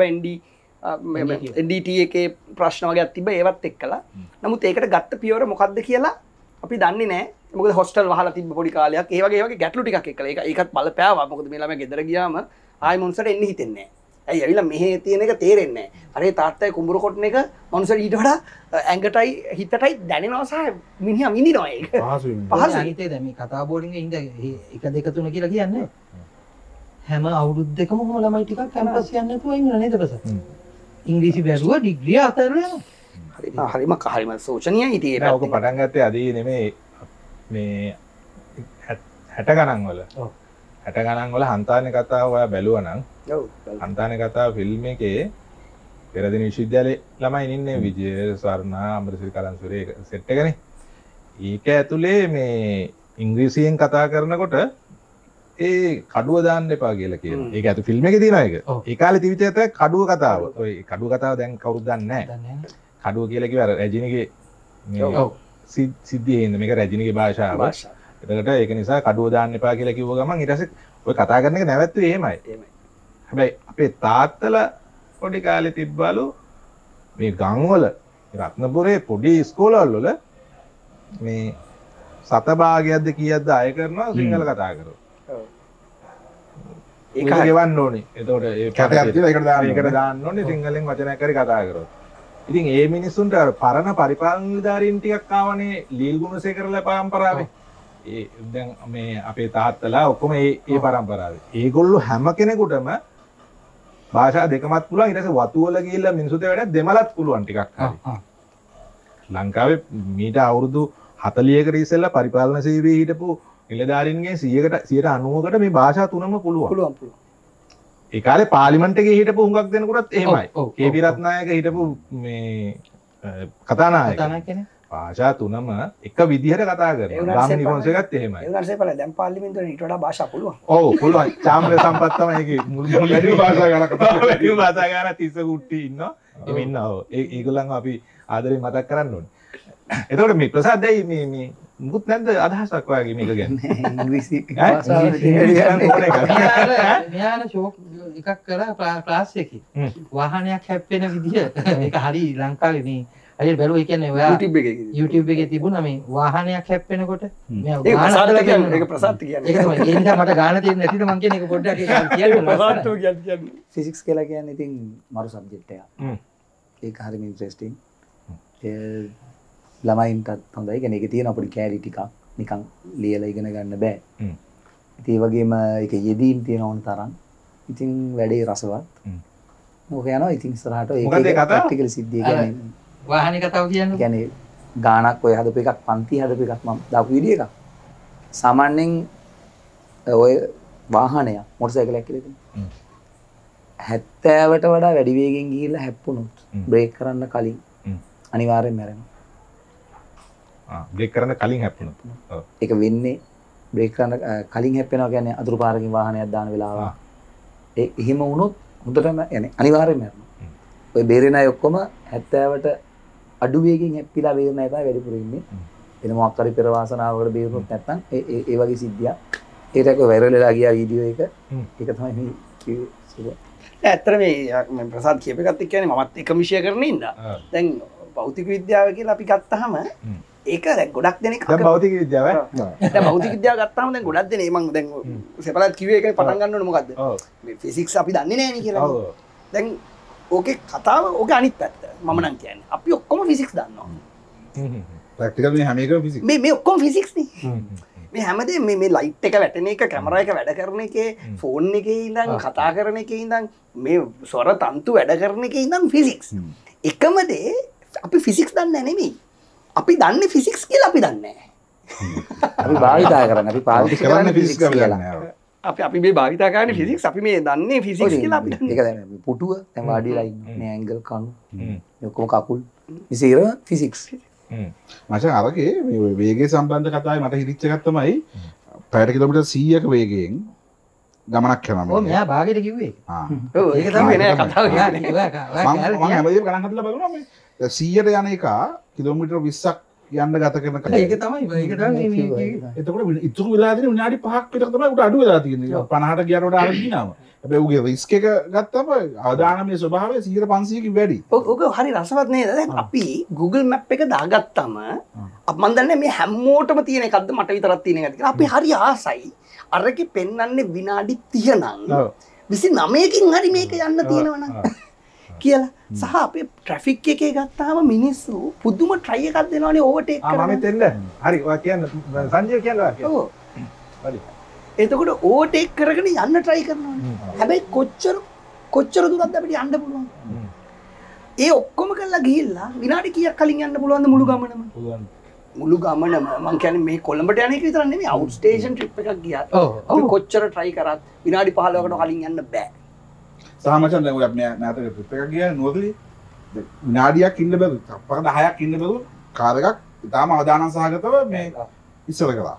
NDT එකේ ප්‍රශ්න වගේක් තිබ්බා ඒවත් එක්කලා. නමුත් ඒකට ගත්ත පියවර මොකද්ද කියලා අපි දන්නේ නැහැ. මොකද හොස්ටල් වහලා තිබ්බ පොඩි කාලයක්. ඒ වගේ ගැටලු ටිකක් එක්කලා. ඒකත් බලපෑවා. මොකද මේ ළමයා ගෙදර ගියාම ආයි මොන්සට එන්න හිතෙන්නේ නැහැ. ඇයි ඇවිල්ලා මෙහෙ තියෙන එක තේරෙන්නේ නැහැ. අර ඒ තාත්තයි කුඹුරු කොටන එක මනුස්සයෙක් ඊට වඩා ඇඟටයි හිතටයි දැනෙනවා සහ මිනිහා විඳිනවා ඒක. පහසුයි. අනිතේ දැන් මේ කතා බෝඩින් එකේ ඉඳ 1 2 3 කියලා කියන්නේ හැම අවුරුද්දකම කොහොම ළමයි ටිකක් කැම්පස් යන්න නැතුව ඉන්න නේද ප්‍රසත්? ඉංග්‍රීසි බැලුව ඩිග්‍රිය අතරලා හරිම සෝචනීයයි ඉතින් ඒක. ඔක පටන් ගත්තේ අදී නෙමෙයි මේ 60 ගණන් වල. ඔව්. 60 ගණන් වල හන්තානේ කතාව ඔයා බැලුවා නම් ඔව් හන්තානේ කතාව ෆිල්ම් එකේ පෙරදින විශ්වවිද්‍යාලේ ළමයි ඉන්නේ විජය ස්වර්ණා අමරසිරි කලන්සුරේ සෙට් එකනේ. ඒක ඇතුලේ මේ ඉංග්‍රීසියෙන් කතා කරනකොට ඒ කඩුව දාන්න එපා කියලා කියනවා. ඒක ඇතු ෆිල්ම් එකේ තියෙනවා ඒක. ඒ කාලේ තිබිච්ච කඩුව කතාව. ඔය කඩුව කතාව දැන් කවුරුත් දන්නේ නැහැ. කඩුව කියලා කිව්ව රජිනිගේ ඔව් සිද්ධියේ ඉන්න මේක රජිනිගේ භාෂාව. එතකොට ඒක නිසා කඩුව දාන්න එපා කියලා කිව්ව ගමන් ඊට පස්සේ ඔය කතා කරන එක නැවැත්තුවේ එහෙමයි. හැබැයි අපේ තාත්තලා පොඩි කාලේ තිබ්බලු මේ ගම්වල රත්නපුරේ පොඩි ඉස්කෝලවල වල මේ සතභාගයක්ද කීයක්ද අය කරනවා සිංහල කතා කරනවා. ඔව්. ඒක ගෙවන්න ඕනේ. එතකොට ඒ කැටයක් තියලා ඒකට දාන්න ඕනේ සිංහලෙන් වචනයක් හරි කතා කරනවා. ඉතින් ඒ මිනිස්සුන්ට අර පරණ පරිපාලන නිලධාරීන් ටිකක් ආවනේ ලීල් ගුණසේකරලා පරම්පරාවේ. ඒ දැන් මේ අපේ තාත්තලා ඔක්කොම ඒ පරම්පරාවේ. ඒගොල්ලෝ හැම කෙනෙකුටම භාෂා දෙකමත් පුළුවන්. ඊට පස්සේ වතු වල ගිහිල්ලා මිනිසුන්ට වැඩ දෙමළත් පුළුවන් ටිකක් හරි. ලංකාවේ මීට අවුරුදු 40කට ඉස්සෙල්ලා පරිපාලන සේවයේ හිටපු නිලධාරීන්ගේ 90කට මේ භාෂා තුනම පුළුවන්. ඒ කාලේ පාර්ලිමේන්තු එකේ හිටපු හුඟක් දෙනකොටත් එහෙමයි. කේ.පී. රත්නායක හිටපු මේ කතානායක කෙනෙක් භාෂා තුනම එක විදිහට කතා කරනවා. ගාමිණී ෆොන්සේකත් එහෙමයි. ඒ උනාසේ බලන්න දැන් පාර්ලිමේන්තුවේ ඊට වඩා භාෂා පුළුවන්. ඔව් පුළුවන්. චාම්බර සම්පත් තමයි ඒකේ මුල් වැඩි භාෂා ගන්න කතා කරන්නේ. වැඩි භාෂා ගන්න 30 කුට්ටි ඉන්නවා. එහෙම ඉන්නවා. ඒගොල්ලන්ව අපි ආදරෙන් මතක් කරන්න ඕනේ. එතකොට මේ ප්‍රසාද් දැයි මේ මුකුත් නැද්ද අදහසක් ඔයාගේ මේක ගැන? ඉංග්‍රීසි මෙයාන ෂෝක් එකක් කරා ක්ලාස් එකේ. වාහනයක් හැප්පෙන විදිය ඒක හරි ලංකාවේ මේ හරියට බැලුවා කියන්නේ ඔයා YouTube එකේ YouTube එකේ තිබුණා මේ වාහනයක් හැප්පෙනකොට මෙයා ඒක ගාන ප්‍රසාද් හදලා කියන්නේ පෙන්නනවා. ඒක ප්‍රසාද් කියන්නේ ඒක තමයි. ඒ නිසා මට ගාන තියෙන්නේ නැතිද මං කියන්නේ ඒක පොඩ්ඩක් ඒක කියන්න ප්‍රසාද් ලස්සනයි. කියන්නේ ෆිසික්ස් කියලා කියන්නේ ඉතින් මරු සබ්ජෙක්ට් එකක්. හ්ම්. ඒක හරිම ඉන්ට්‍රෙස්ටිං. ඒ ළමයින්ටත් හොඳයි. ඒ කියන්නේ ඒකේ තියෙන පොඩි කැලි ටිකක් නිකන් ලියලා ඉගෙන ගන්න බෑ. හ්ම්. ඉතින් ඒ වගේම ඒක යෙදීම් තියෙන ඕන තරම්. ඉතින් වැඩේ රසවත්. හ්ම්. මොකද යනවා ඉතින් ඉස්සරහට මොකද ඒ කතාව? ප්‍රැක්ටිකල් සිද්ධිය කියන්නේ වාහනේ කතාව කියන්නේ. කියන්නේ ගානක් ඔය හදපු එකක් පන්ති හදපු එකක් මම දාපු වීඩියෝ එකක්. සාමාන්‍යයෙන් ඔය වාහනයක් මොටරසයිකලයක් කියලා තියෙනවා. 70ට වඩා වැඩි වේගෙන් ගිහිල්ලා හැප්පුණොත් බ්‍රේක් කරන්න කලින් අනිවාර්යෙන් මැරෙනවා. බ්‍රේක් කරන්න කලින් හැප්පුණා. ඔව්. ඒක වෙන්නේ බ්‍රේක් කරන්න කලින් හැප්පෙනවා කියන්නේ අතුරු පාරකින් වාහනයක් දාන වෙලාව. ඒ එහෙම වුණොත් හොඳටම يعني අනිවාර්යෙන් මැරෙනවා. ඔය බේරෙන අය ඔක්කොම 70ට අඩු වේගෙන් හැප්පිලා බේරෙන අය තමයි වැඩිපුර ඉන්නේ. වෙන මොකක් හරි පෙර වාසනාවකට බේරුනොත් නැත්නම් ඒ වගේ සිද්ධියක්. ඒකට ඔය වෛරල් වෙලා ගියා වීඩියෝ එක. ඒක තමයි මේ කිව්වේ සුබ. ඇත්තට මේ ප්‍රසාද් කියප එකත් එක්ක කියන්නේ මමත් එකම විෂය කරන ඉඳා. දැන් භෞතික විද්‍යාව කියලා අපි ගත්තාම ඒක දැන් ගොඩක් දෙනෙක් දැන් භෞතික විද්‍යාව දැන් භෞතික විද්‍යාව ගත්තාම දැන් ගොඩක් දෙනෙක් මම දැන් සෙපරාට් කිව්වේ ඒකනේ පටන් ගන්න ඕනේ මොකද්ද? ඔව්. මේ ෆිසික්ස් අපි දන්නේ නැහැ නේ කියලා. ඔව්. දැන් ඕකේ කතාව ඕකේ අනිත් පැත්ත. මම නම් කියන්නේ අපි ඔක්කොම ෆිසික්ස් දන්නවා. ප්‍රැක්ටිකල් මේ හැම එකම ෆිසික්ස්. මේ ඔක්කොම ෆිසික්ස් නේ. මේ හැමදේම මේ ලයිට් එක වැටෙන එක කැමරා එක වැඩ කරන එකේ ෆෝන් එකේ ඉඳන් කතා කරන එකේ ඉඳන් මේ ස්වර තන්තු වැඩ කරන එකේ ඉඳන් ෆිසික්ස්. එකම දේ අපි ෆිසික්ස් දන්නේ නෙමෙයි. අපි දන්නේ ෆිසික්ස් කියලා අපි දන්නේ නැහැ. අපි භාවිතා කරන්නේ අපි පාවිච්චි කරන්නේ ෆිසික්ස් කියලා. අපි මේ භාවිතා කරන්නේ ෆිසික්ස් අපි මේ දන්නේ ෆිසික්ස් කියලා අපි දන්නේ. ඒක දැන් මේ පුටුව දැන් වාඩිලා ඉන්නේ. මේ ඇන්ගල් කණු. මේ ඔක්කොම කකුල්. ඉතින් ෆිසික්ස්. මචං අරගේ මේ වේගය සම්බන්ධ කතාවේ මට හිරිච්ච එකක් තමයි පැයට කිලෝමීටර් 100ක වේගයෙන් ගමනක් යනවා. ඔව් මෙයා භාගයට කිව්වේ. ඔව් ඒක තමයි නෑ කතාව කියන්නේ. මම හැමදේම ගණන් හදලා බලනවා මේ 100ට යන එක කිලෝමීටර් 20ක් යන්න ගත කරන කල. ඒක තමයි මේ එතකොට ඉතුරු වෙලා තියෙන විනාඩි 5ක් විතර තමයි උඩ අඩු වෙලා තියෙන්නේ. 50ට ගියනකොට අර ගිනාම. හැබැයි උගේ රිස්ක් එක ගත්තම අවදානමේ ස්වභාවය 100%කින් වැඩි. ඔක හරි රසවත් නේද? දැන් අපි Google Map එක දාගත්තාම මම දන්නේ මේ හැමෝටම තියෙන එකක්ද මට විතරක් තියෙන එකක්ද කියලා. අපි හරි ආසයි. අරකේ පෙන්වන්නේ විනාඩි 30 නම් 29කින් හරි මේක යන්න තියෙනවනම් කියලා. සහ අපේ ට්‍රැෆික් එකේ ගත්තාම මිනිස්සු පුදුම try එකක් දෙනවනේ ඕවර්ටේක් කරන්න. මම දෙන්න. හරි ඔයා කියන්න සංජය කියනවා. ඔව්. හරි. එතකොට ඕවර්ටේක් කරගෙන යන්න try කරනවනේ. හැබැයි කොච්චර දුරක්ද අපිට යන්න පුළුවන්? ඒ ඔක්කොම කරලා ගිහිල්ලා විනාඩි කීයක් කලින් යන්න පුළුවන්ද මුළු ගමනම? පුළුවන්. මුළු ගමනම මං කියන්නේ මේ කොළඹට යන එක විතර නෙමෙයි අවුට් ස්ටේෂන් ට්‍රිප් එකක් ගියා. අපි කොච්චර try කරත් විනාඩි 15කට කලින් යන්න බෑ. සාමචන් දැන් ඔය අපි නැතක ට්‍රිප් එකක් ගියා නුවරලි විනාඩියක් ඉන්න බැරුව තප්පර 10ක් ඉන්න බැරුව කාර් එකක් ඉතාලම අවදානම් සහගතව මේ ඉස්සර කළා.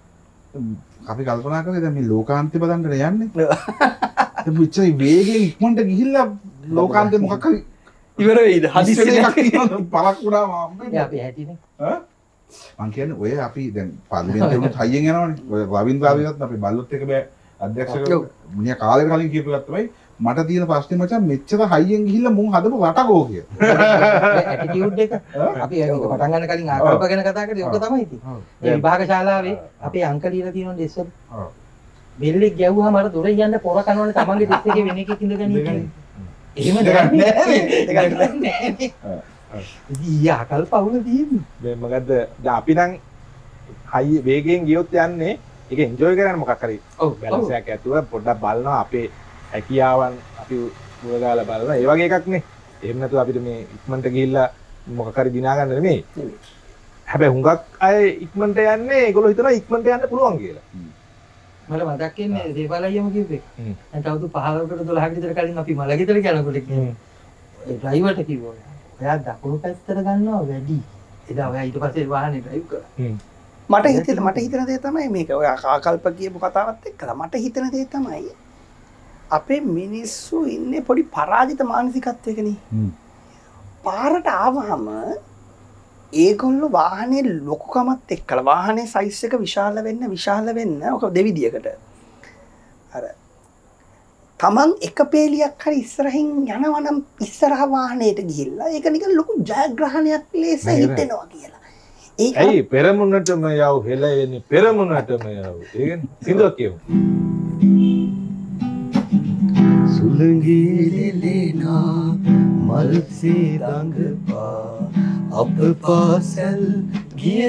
අපි කල්පනා කරේ දැන් මේ ලෝකාන්තය බලන්න යන්නේ. දැන් මෙච්චර වේගයෙන් ඉක්මනට ගිහිල්ලා ලෝකාන්තේ මොකක් හරි ඉවර වෙයිද? හදිස්සියේ එකක් තියෙනවා පරක් වුණාම අපි හැටිනේ. මං කියන්නේ ඔය අපි දැන් පාර්ලිමේන්තුවේ උත් හයියෙන් යනවනේ. ඔය රවින්ද්‍ර ආවියත් අපි බල්ලොත් එක බෑ අධ්‍යක්ෂක මිනිහා කාලෙකට කලින් කියපු එකක් තමයි මට තියෙන ප්‍රශ්නේ මචං මෙච්චර හයියෙන් ගිහිල්ලා මුන් හදපු රටකෝ කිය. ඇටිටියුඩ් එක අපි ඒක පටන් ගන්න කලින් ආකල්ප ගැන කතා කරේ ඔක තමයි ඉතින්. මේ විභාග ශාලාවේ අපේ අංක ලියලා තියෙනවා ඉස්සර. බෙල්ලෙක් ගැව්වහම අර දොර යන්න පොර කනවනේ තමන්ගේ දෙස් එකේ වෙන එකෙක් ඉඳගෙන ඉන්නේ. එහෙම නෑ. ඊ ආකල්ප අවුල තියෙන්නේ. මේ මොකද්ද? දැන් අපි නම් හයි වේගයෙන් ගියොත් යන්නේ ඒක එන්ජොයි කරන්න මොකක් හරි. ඔව් බැලන්ස් එකක් ඇතුව පොඩ්ඩක් බලනවා අපේ හැකියාවන් අපි උරගාලා බලනවා. ඒ වගේ එකක් නේ. එහෙම නැතුව අපිට මේ ඉක්මනට ගිහිල්ලා මොකක් හරි දිනා ගන්න නෙමෙයි. හැබැයි හුඟක් අය ඉක්මනට යන්නේ ඒගොල්ලෝ හිතනවා ඉක්මනට යන්න පුළුවන් කියලා. මට මතක් වෙන්නේ දේවාලයියම කිව්වේ. දැන් අවුරුදු 15කට 12කට විතර කලින් අපි මලගෙදර යනකොට කිව්වේ. ඒ ඩ්‍රයිවර්ට කිව්වා. ඔයා දකුණු පැත්තට ගන්නවා වැඩි. එදා ඔයා ඊට පස්සේ වාහනේ ඩ්‍රයිව් කරා. මට හිතෙන දේ තමයි මේක. ඔය ආකල්ප කියපු කතාවත් එක්කලා මට හිතෙන දේ තමයි අපේ මිනිස්සු ඉන්නේ පොඩි පරාජිත මානසිකත්වයකනේ. පාරට ආවහම ඒගොල්ලෝ වාහනේ ලොකුකමත් එක්කලා වාහනේ සයිස් එක විශාල වෙන්න ඔක දෙවිදියකට. අර තමන් එක පේලියක් හරි ඉස්සරහින් යනවනම් ඉස්සරහ වාහනයට ගිහිල්ලා ඒක නිකන් ලොකු ජයග්‍රහණයක් ලෙස හිතෙනවා කියලා. ඒක ඇයි පෙරමුණටම යව් හෙළවෙන්නේ පෙරමුණටම යව්. ඒක සින්දුවක් කියමු. සුළඟිලිලෙනා මල්සේ දඟපා අප පාසැල් ගිය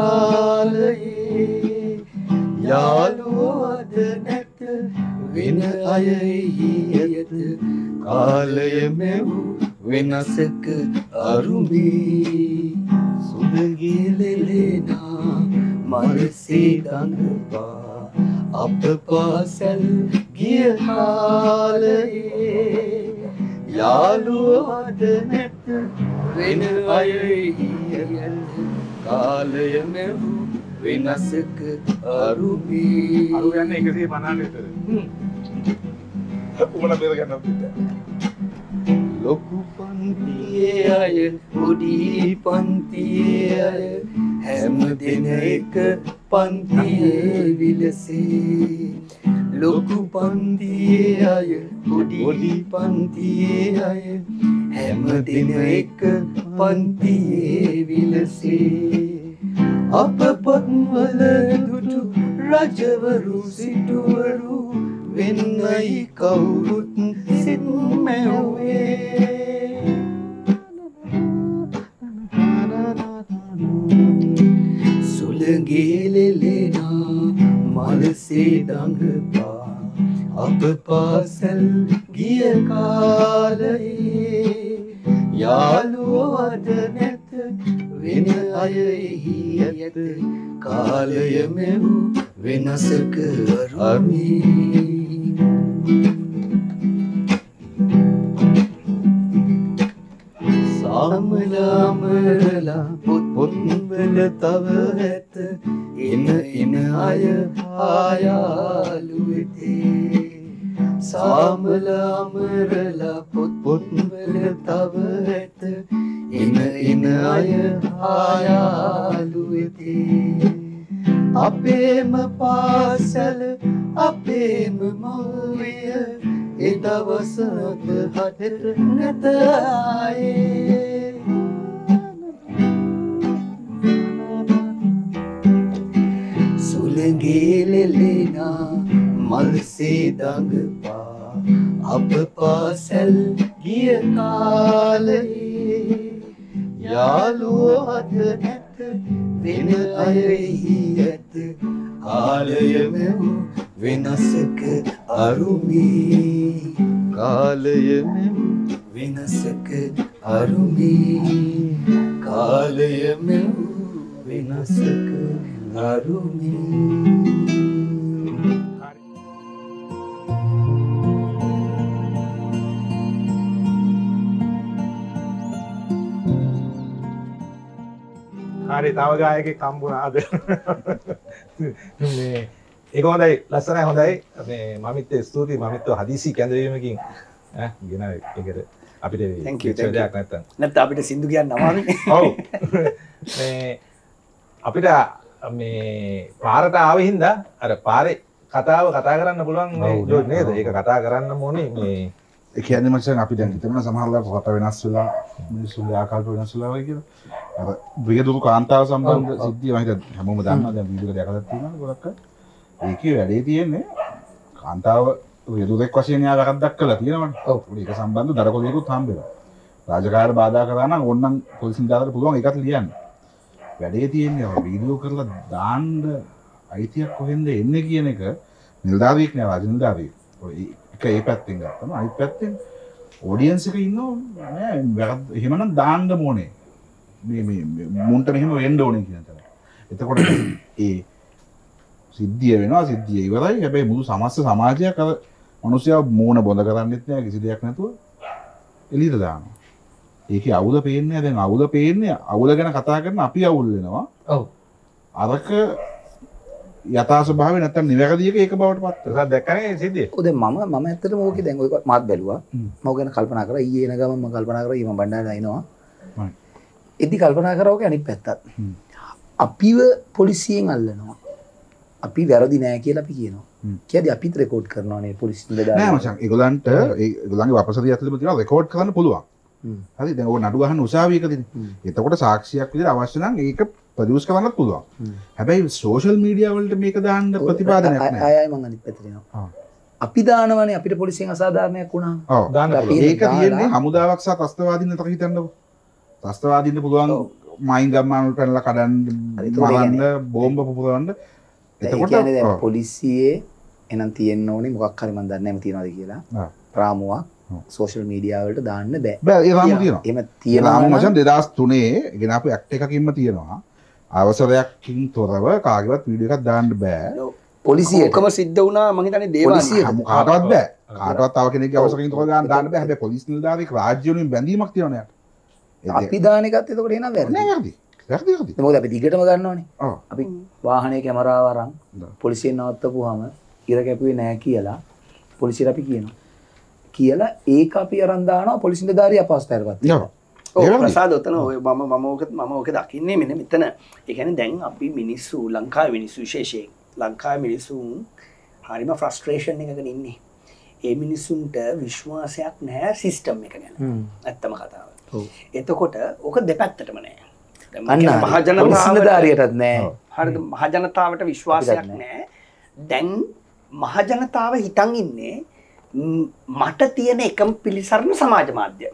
කාලයේ යාළුවෝද නැත වෙන අයෙහි ඇත කාලය මෙව් වෙනසක අරුමේ සුළඟිලිලෙනා මල්සේ දඟපා අප පාසැල් ගිය කාලයේ යාළුවෝද නැත වෙන අයෙහි ඇත කාලය මෙව් වෙනසක අරුමේ අරු යන්නේ 150 විතර. උඹලා බෙර ගන්න අපිට. ලොකු පන්තියේ අය පොඩි පන්තියේ අය හැම දින එක පන්තියේ විලසේ ලොකු පන්තියේ අය පොඩි පන්තියේ අය හැම දින එක පන්තියේ විලසේ අප පොත්වල දුටු රජවරු සිටුවරු වෙන්නයි කවුරුත් සිත් මැව්වේ සුළඟිලිලෙනා මල්සේ දඟපා අප පාසැල් ගිය කාලයේ යාළුවෝද නැත වෙන අයෙහි ඇත කාලය මෙව් වෙනසක අරුමේ සාමලාමරලා පොත්වල තව ඇත එන අය ආයාලු වෙතේ සාමලාමරලා පොත්වල තව ඇත එන අය ආයාලු වෙතේ අපේම පාසල අපේම මව්විය ඒ දවසක හටට නැත ආයේ සුළඟිලිලෙනා මල්සේ දඟපා අප පාසැල් ගිය කාලයේ යාළුවෝද නැත වෙන අයෙහි ඇත කාලය මෙව් වෙනසක අරුමේ කාලය මෙව් වෙනසක අරුමේ කාලය මෙව් වෙනසක අරුමේ හරි තව ගායකෙක් හම්බුණාද? මේ ඒක හොඳයි ලස්සනයි හොඳයි. මේ මමිත් ස්තුතියි මමිත් හදිසි කැඳවීමකින් ගෙන ඒකට අපිට දෙයක් නැත්තම් අපිට සින්දු කියන්න අමාරුයි. ඔව්. මේ අපිට මේ පාරට ආවෙ හින්දා අර පාරේ කතාව කතා කරන්න පුළුවන් නේද? ඒක කතා කරන්න ඕනේ මේ ඒ කියන්නේ මචං අපි දැන් හිතමු සමහරවල්ලාට රට වෙනස් වෙලා මිනිස්සුන්ගේ ආකල්ප වෙනස් වෙලා වගේ කියලා. අර බ්‍රිගේඩුරු කාන්තාව සම්බන්ධ සිද්ධිය මම හිතා හැමෝම දන්නවා දැන් වීඩියෝ එක දැකලා තියෙනවා ගොඩක් අය. ඒකේ වැඩේ තියෙන්නේ කාන්තාව රියදුරෙක් වශයෙන් යා වැරද්දක් කළා තියෙනවනේ. ඔව්. ඒක සම්බන්ධ දරකොලියකුත් හම්බෙලා. රාජකාරියට බාධා කරා නම් ඕන්නම් පොලිසියෙන් දාලා පුළුවන් ඒකත් ලියන්න. වැඩේ තියෙන්නේ වීඩියෝ කරලා දාන්න අයිතියක් කොහෙන්ද එන්නේ කියන එක නිලධාරියෙක් නෑ රාජ නිලධාරියෙක්. එක ඒ පැත්තෙන් ගත්තම අනිත් පැත්තෙන් ඔඩියන්ස් එක ඉන්නව නෑ එහෙමනම් දාන්න ඕනේ මේ මුන්ට මෙහෙම වෙන්න ඕනේ කියන තරම. එතකොට ඒ සිද්ධිය වෙනවා සිද්ධිය ඉවරයි. හැබැයි මුළු සමස්ත සමාජයක් අර මිනිස්සයා මූණ බොඳ කරන්නෙත් නෑ කිසි දෙයක් නැතුව එළියට දානවා. ඒකේ අවුල පේන්නේ දැන් අවුල පේන්නේ අවුල ගැන කතා කරන අපි අවුල් වෙනවා. ඔව්. අරක යථා ස්වභාවය නැත්තම් නිවැරදි එක ඒක බවට පත් වෙනවා. ඒක දැක්කනේ සිද්ධිය. ඔය දැන් මම ඇත්තටම ඕකේ දැන් ඔය මාත් බැලුවා. මම ගැන කල්පනා කරා ඊයේ එන ගමන් මම කල්පනා කරා ඊ මම බණ්ඩාරට අයිනවා. හරි. ඉතින් කල්පනා කරා ඕකේ අනිත් පැත්තත්. අපිව පොලිසියෙන් අල්ලනවා. අපි වැරදි නෑ කියලා අපි කියනවා. කියද අපිත් රෙකෝඩ් කරනවානේ පොලිස් නෑ මචං ඒගොල්ලන්ට ඒගොල්ලන්ගේ වපසරිය ඇතුළේ තියෙනවා රෙකෝඩ් කරන්න පුළුවන්. හරි දැන් ඕක නඩු ගහන්න උසාවියකදී. එතකොට සාක්ෂියක් විදිහට අවශ්‍ය නම් ඒක ප්‍රොඩියුස් කරන්නත් පුළුවන්. හැබැයි සෝෂල් මීඩියා වලට මේක දාන්න ප්‍රතිපාදනයක් නෑ. අයයි මං අනිත් පැත්තට යනවා. අපි දානවනේ අපිට පොලිසියෙන් අසාධාරණයක් වුණාම. ඔව් දාන්න පුළුවන්. ඒක තියෙන්නේ හමුදාවක් සහ ත්‍රස්තවාදීන් අතර හිතන්නකො. ත්‍රස්තවාදීන්ට පුළුවන් මයින් ගම්මාන වල පැනලා කඩන්න මරන්න බෝම්බ පුපුරවන්න. එතකොට දැන් පොලිසියේ එනම් තියෙන්න ඕනේ මොකක් හරි මන් දන්නේ නැහැ තියනවාද කියලා. රාමුවක් සෝෂල් මීඩියා වලට දාන්න බෑ. බෑ ඒ රාමු තියෙනවා. එහෙම තියෙනවා රාමු මචං 2003 ගෙන අපේ ඇක්ට් එකකින්ම තියෙනවා. අවසරයක්කින් තොරව කාගේවත් වීඩියෝ එකක් දාන්න බෑ. පොලිසියට ඔක්කොම සිද්ධ වුණා මං හිතන්නේ දේවාලේ කාටවත් බෑ. කාටවත් තව කෙනෙක්ගේ අවසරකින් තොරව දාන්න බෑ. හැබැයි පොලිස් නිලධාරියෙක් රාජ්‍ය වලින් බැඳීමක් තියෙනවා යාට. අපි දාන එකත් එතකොට එනවා වැරදි. නෑ වැරදි. වැරදි. මොකද අපි දිගටම ගන්නවනේ. ඔව්. අපි වාහනේ කැමරාව අරන් පොලිසියෙන් නවත්තපුවාම ඉර කැපුවේ නෑ කියලා පොලිසියට අපි කියනවා. කියලා ඒක අපි අරන් දානවා පොලිස් නිලධාරිය අපහසුතාවයටපත් වෙනවා. ඔව් ප්‍රසාද ඔතන ඔය මම ඔක දකින්නේ මෙන්න මෙතන. ඒ කියන්නේ දැන් අපි මිනිස්සු ලංකාවේ මිනිස්සු විශේෂයෙන් ලංකාවේ මිනිසුන් හරිම ෆ්‍රස්ට්‍රේෂන් එකක ඉන්නේ. ඒ මිනිසුන්ට විශ්වාසයක් නැහැ සිස්ටම් එක ගැන. ඇත්තම කතාව. එතකොට ඕක දෙපැත්තටම නෑ. මහජනතාවටත් නෑ. හරිද මහජනතාවට විශ්වාසයක් නෑ. දැන් මහජනතාව හිතන් ඉන්නේ මට තියෙන එකම පිළිසරණ සමාජ මාධ්‍ය.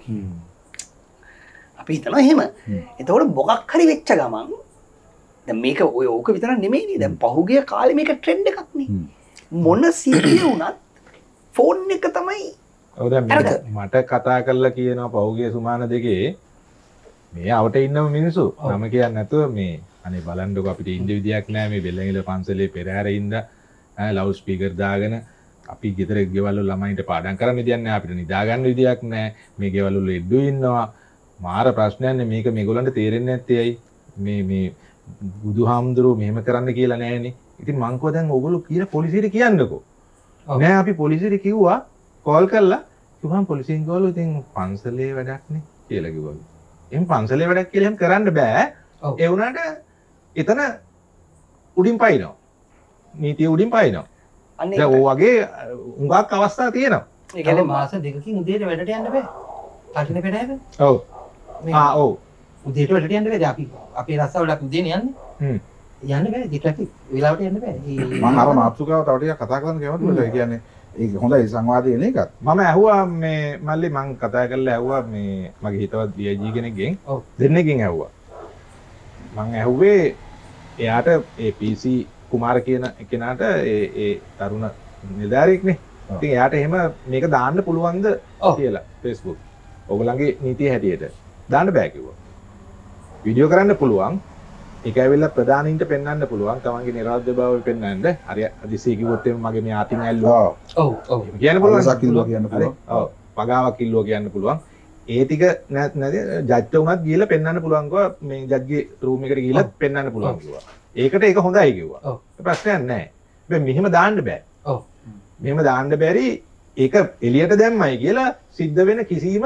අපි හිතනවා එහෙම. එතකොට මොකක් හරි වෙච්ච ගමන් දැන් මේක ඔය ඕක විතරක් නෙමෙයිනේ. දැන් පහුගිය කාලේ මේක ට්‍රෙන්ඩ් එකක් නේ. මොන සිද්ධිය වුණත් ෆෝන් එක තමයි. ඔව් දැන් මට කතා කරලා කියනවා පහුගිය සුමාන දෙකේ මේ අවට ඉන්නම මිනිස්සු නම කියන්නේ නැතුව මේ අනේ බලන්නකො අපිට ඉන්න විදියක් නැහැ මේ බෙල්ලන්ගල පන්සලේ පෙරහැර ඉඳ ලවුඩ් ස්පීකර් දාගෙන අපි ගෙදර ගෙවල් වල ළමයින්ට පාඩම් කරන්න විදියක් නැහැ අපිට නිදා ගන්න විදියක් නැහැ මේ ගෙවල් වල එඩ්ඩු ඉන්නවා මාර ප්‍රශ්නයක් නේ මේක මේගොල්ලන්ට තේරෙන්නේ නැත්තේ ඇයි මේ බුදුහාමුදුරුවෝ මෙහෙම කරන්න කියලා නැහැනේ ඉතින් මං කෝ දැන් ඕගොල්ලෝ කියලා පොලිසියට කියන්නකෝ නෑ අපි පොලිසියට කිව්වා කෝල් කරලා කිව්වම පොලිසියෙන් ගෝලෝ ඉතින් පන්සලේ වැඩක් නේ කියලා කිව්වා එහෙනම් පන්සලේ වැඩක් කියලා එහෙම කරන්න බෑ ඒ වුණාට එතන උඩින් පයින්නවා නීතිය උඩින් පයින්නවා අනේ දැන් ඕ වගේ උඟක් අවස්ථා තියෙනවා ඒ කියන්නේ මාස දෙකකින් උදේට වැඩට යන්න බෑ කටින පෙරහැර ඔව් ඔව් උදේට වැඩට යන්න බෑ අපි අපේ රස්සාවල අපි උදේනේ යන්නේ යන්න බෑ ටිකක් වෙලාවට යන්න බෑ මම අර මාත්‍රිකාව තව ටිකක් කතා කරන්න කැමතියි ඒ කියන්නේ ඒක හොඳයි සංවාදයේ නේ එකත් මම ඇහුවා මේ මල්ලි මං කතා කරලා ඇහුවා මේ මගේ හිතවත් BIG කෙනෙක්ගෙන් දෙන්නෙක්ගෙන් ඇහුවා මං ඇහුවේ එයාට ඒ PC කුමාර කියන කෙනාට ඒ තරුණ නිලධාරියෙක්නේ ඉතින් එයාට එහෙම මේක දාන්න පුළුවන්ද කියලා Facebook ඔයගොල්ලන්ගේ නීතිය හැටියට දාන්න බෑ කිව්වා වීඩියෝ කරන්න පුළුවන් ඒක ඇවිල්ලා ප්‍රධානින්ට පෙන්වන්න පුළුවන් තමන්ගේ නිරාධ්‍යභාවය පෙන්වන්න හරි අදිසිය කිව්වොත් එimhe මගේ මේ අතින් ඇල්ලුවා ඔව් කියන්න පුළුවන් සකිල්ලුවා කියන්න පුළුවන් ඔව් පගාවක් කිල්ලුවා කියන්න පුළුවන් ඒ ටික නැති ජජ්ට උනත් ගිහලා පෙන්වන්න පුළුවන් කිව්වා මේ ජජ්ගේ රූම් එකට ගිහලා පෙන්වන්න පුළුවන් කිව්වා ඒකට ඒක හොඳයි කිව්වා ඔව් ප්‍රශ්නයක් නැහැ හැබැයි මෙහෙම දාන්න බෑ ඔව් මෙහෙම දාන්න බැරි ඒක එළියට දැම්මයි කියලා සිද්ධ වෙන කිසිම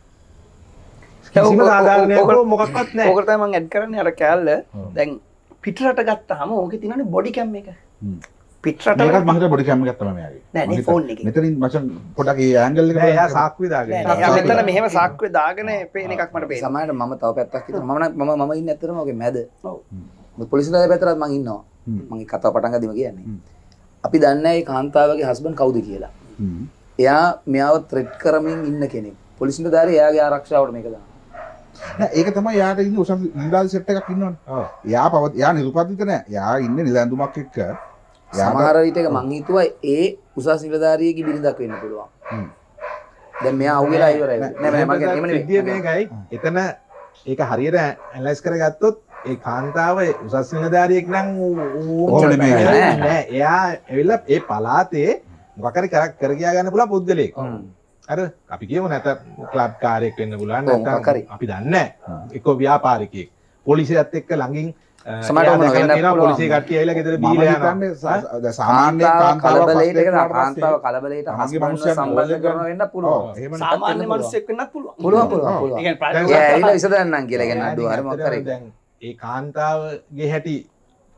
මොකක්වත් නෑ ඕකට තමයි මම ඇඩ් කරන්නේ අර කෑල්ල දැන් පිටරට ගත්තාම ඕකේ තියෙනනේ බොඩි කැම් එක පිටරට මේකත් මම හිතුවා බොඩි කැම් එකක් තමයි මෙයාගේ නෑ නේ ෆෝන් එකේ මෙතනින් මචං පොඩක් ඒ ඇන්ගල් එක නෑ එයා සාක්කුවේ දාගෙන එයා මෙතන මෙහෙම සාක්කුවේ දාගෙන පේන එකක් මට පේනවා සමහරවිට මම තව පැත්තක් හිතනවා මම ඉන්නේ ඇත්තටම ඔගේ මැද ඔව් පොලිසිය දාලා පැත්තට මම ඉන්නවා මම කතාව පටන් ගද්දිම කියන්නේ අපි දන්නේ නැහැ මේ කාන්තාවගේ හස්බන්ඩ් කවුද කියලා එයා මෙයාව ත්‍රෙට් කරමින් ඉන්න කෙනෙක් පොලිසිය දාලා එයාගේ ආරක්ෂාවට මේක දානවා නෑ ඒක තමයි යාට ඉන්නේ උසස් නිලධාරි සෙට් එකක් ඉන්නවනේ. ඔව්. යා නිරුපද්‍රිත නෑ. යා ඉන්නේ නිලැඳුමක් එක්ක. සමහර විටක මං හිතුවා ඒ උසස් නිලධාරියෙක්ගේ බිරිඳක් වෙන්න පුළුවන්. දැන් මෙයා අහුවෙලා ඉවරයි. නෑ මම කියන්නේ එහෙම නෙවෙයි. මේකයි. එතන ඒක හරියට ඇනලයිස් කරගත්තොත් ඒ කාන්තාව උසස් නිලධාරියෙක් නම් ඕනේ නෑ. එයා ඇවිල්ලා ඒ පළාතේ මොකක් හරි කර ගියා ගන්න පුළුවන් පුද්ගලයෙක්. අර අපි කියමු නැත ක්ලබ් කාර්යයක් වෙන්න පුළුවන් නැත්නම් අපි දන්නේ නැහැ එක්ක ව්‍යාපාරිකයෙක් පොලිසියත් එක්ක ළඟින් සමහරවිට වෙන්න පුළුවන් පොලිසිය කට්ටිය ඇවිල්ලා ගෙදර බීලා යනවා සාමාන්‍ය කාන්තාව කලබලයට හස්බන්ඩ්ව සම්බන්ධ කරනවා වෙන්න පුළුවන් සාමාන්‍ය මිනිස්සෙක් වෙන්නත් පුළුවන් පුළුවන් ඒ කියන්නේ ඒ ඇවිල්ලා විසඳන්නම් කියලා කියන අඩුව හරි මොකක් හරි දැන් ඒ කාන්තාවගේ හැටි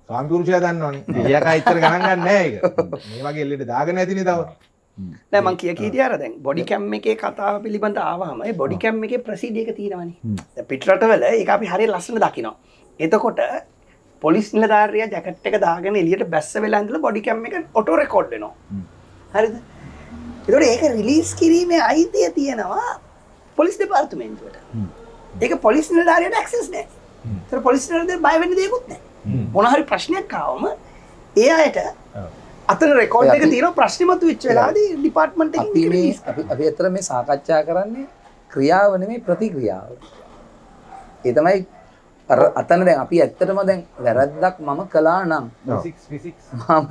සාම්පුරුෂයා දන්නවනේ. එයාකා ඉතර ගණන් ගන්න නැහැ ඒක. මේ වගේ එල්ලෙට දාගෙන නැතිනේ තව. නෑ මං කීදී අර දැන් බොඩි කැම් එකේ කතාව පිළිබඳ ආවම ඒ බොඩි කැම් එකේ ප්‍රොසීඩර් එක තියෙනවනේ. දැන් පිටරටවල ඒක අපි හරිය ලස්සන දකිනවා. එතකොට පොලිස් නිලධාරියා ජැකට් එක දාගෙන එළියට බැස්ස වෙලා ඉඳලා බොඩි කැම් එක ඔටෝ රෙකෝඩ් වෙනවා. හරිද? ඒතකොට ඒක රිලීස් කිරීමේ අයිතිය තියෙනවා පොලිස් දෙපාර්තමේන්තුවට. ඒක පොලිස් නිලධාරියාට ඇක්සස් නැහැ. ඒතර පොලිස් නිලධාරියා බය වෙන්න දෙයක්වත් නැහැ. මොන හරි ප්‍රශ්නයක් ආවම ඒ අයට අතන රෙකෝඩ් එක තියෙනවා ප්‍රශ්න මතුවෙච්ච වෙලාවදී ඩිපාර්ට්මන්ට් එකකින් අපි මේ අපි අතර මේ සාකච්ඡා කරන්නේ ක්‍රියාව නෙමෙයි ප්‍රතික්‍රියාව. ඒ තමයි අර අතන දැන් අපි ඇත්තටම දැන් වැරද්දක් මම කළා නම් ෆිසික්ස්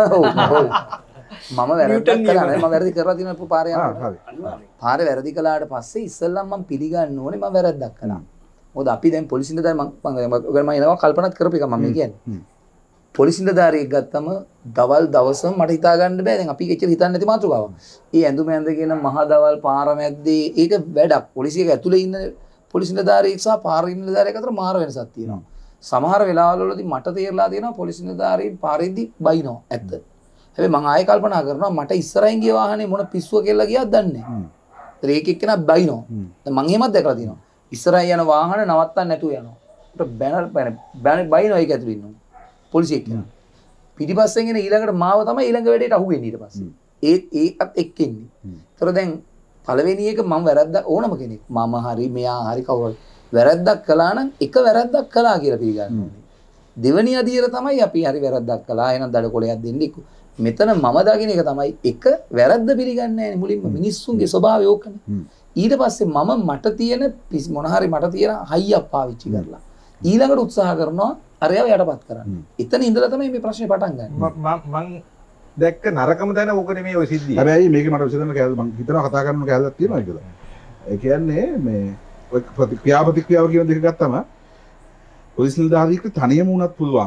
මම වැරද්දක් කළා නම් මම වැරදි කරලා තියෙනවා පාරේ යනවා. පාරේ වැරදි කළාට පස්සේ ඉස්සෙල්ලම මම පිළිගන්න ඕනේ මම වැරද්දක් කළා. මොකද අපි දැන් පොලිසිය ඉඳලා මම එනවා කල්පනාත් කරපු එක මම කියන්නේ. පොලිසි නිලධාරියෙක් ගත්තම දවල් දවසම මට හිතා ගන්න බෑ. දැන් අපි එච්චර හිතන්නේ නැති මාතෘකාවක්. ඒ ඇඳුම ඇඳගෙන මහ දවල් පාර මැද්දේ ඒක වැඩක්. පොලිසියක ඇතුලේ ඉන්න පොලිසි නිලධාරියෙක් සහ පාරේ නිලධාරියෙක් අතර මාර වෙනසක් තියෙනවා. සමහර වෙලාවල් වලදී මට තේරලා තියෙනවා පොලිසි නිලධාරියින් පාරේදී බයිනවා ඇත්ත. හැබැයි මම ආයෙ කල්පනා කරනවා මට ඉස්සරහින් ගිය වාහනේ මොන පිස්සුව කියලා ගියාද දන්නේ නැහැ. ඒත් ඒක එක්කෙනා බයිනවා. දැන් මම එහෙමත් දැකලා තියෙනවා. ඉස්සරහින් යන වාහන නවත්තන්න නැතුව යනවා. ඒත් බැනර් බයිනවා ඒක ඇතුලේ ඉන්නවා. පොලිසිය එක්කෙනා. පිටිපස්සෙන් එන ඊළඟට මාව තමයි ඊළඟ වැඩේට අහු වෙන්නේ ඊට පස්සේ. ඒකත් එක්ක ඉන්නේ. ඒතර දැන් පළවෙනි එක මම වැරද්දක් ඕනම කෙනෙක් මම හරි මෙයා හරි කවුරු වැරද්දක් කළා නම් එක වැරද්දක් කළා කියලා පිළිගන්න ඕනේ. දෙවෙනි අදියර තමයි අපි හරි වැරද්දක් කළා එහෙනම් දඩකොලයක් දෙන්නේ. මෙතන මම දකින්න එක තමයි එක වැරද්ද පිළිගන්නේ නැහැ මුලින්ම මිනිස්සුන්ගේ ස්වභාවය ඕකනේ. ඊට පස්සේ මම මට තියෙන මොන හරි මට තියෙන හයියක් පාවිච්චි කරලා ඊළඟට උත්සාහ කරනවා අරයව යටපත් කරන්න. එතන ඉඳලා තමයි මේ ප්‍රශ්නේ පටන් ගන්න. මං දැක්ක නරකම තැන ඕක නෙමෙයි ඔය සිද්ධිය. හැබැයි මේක මට විසඳන්න කැලේ මං හිතනවා කතා කරන්න කැලලක් තියෙනවා කියලා. ඒ කියන්නේ මේ ඔය ප්‍රතික්‍රියාව කියන දෙක ගත්තම පොලිස් නිලධාරියෙක් තනියම වුණත් පුළුවන්.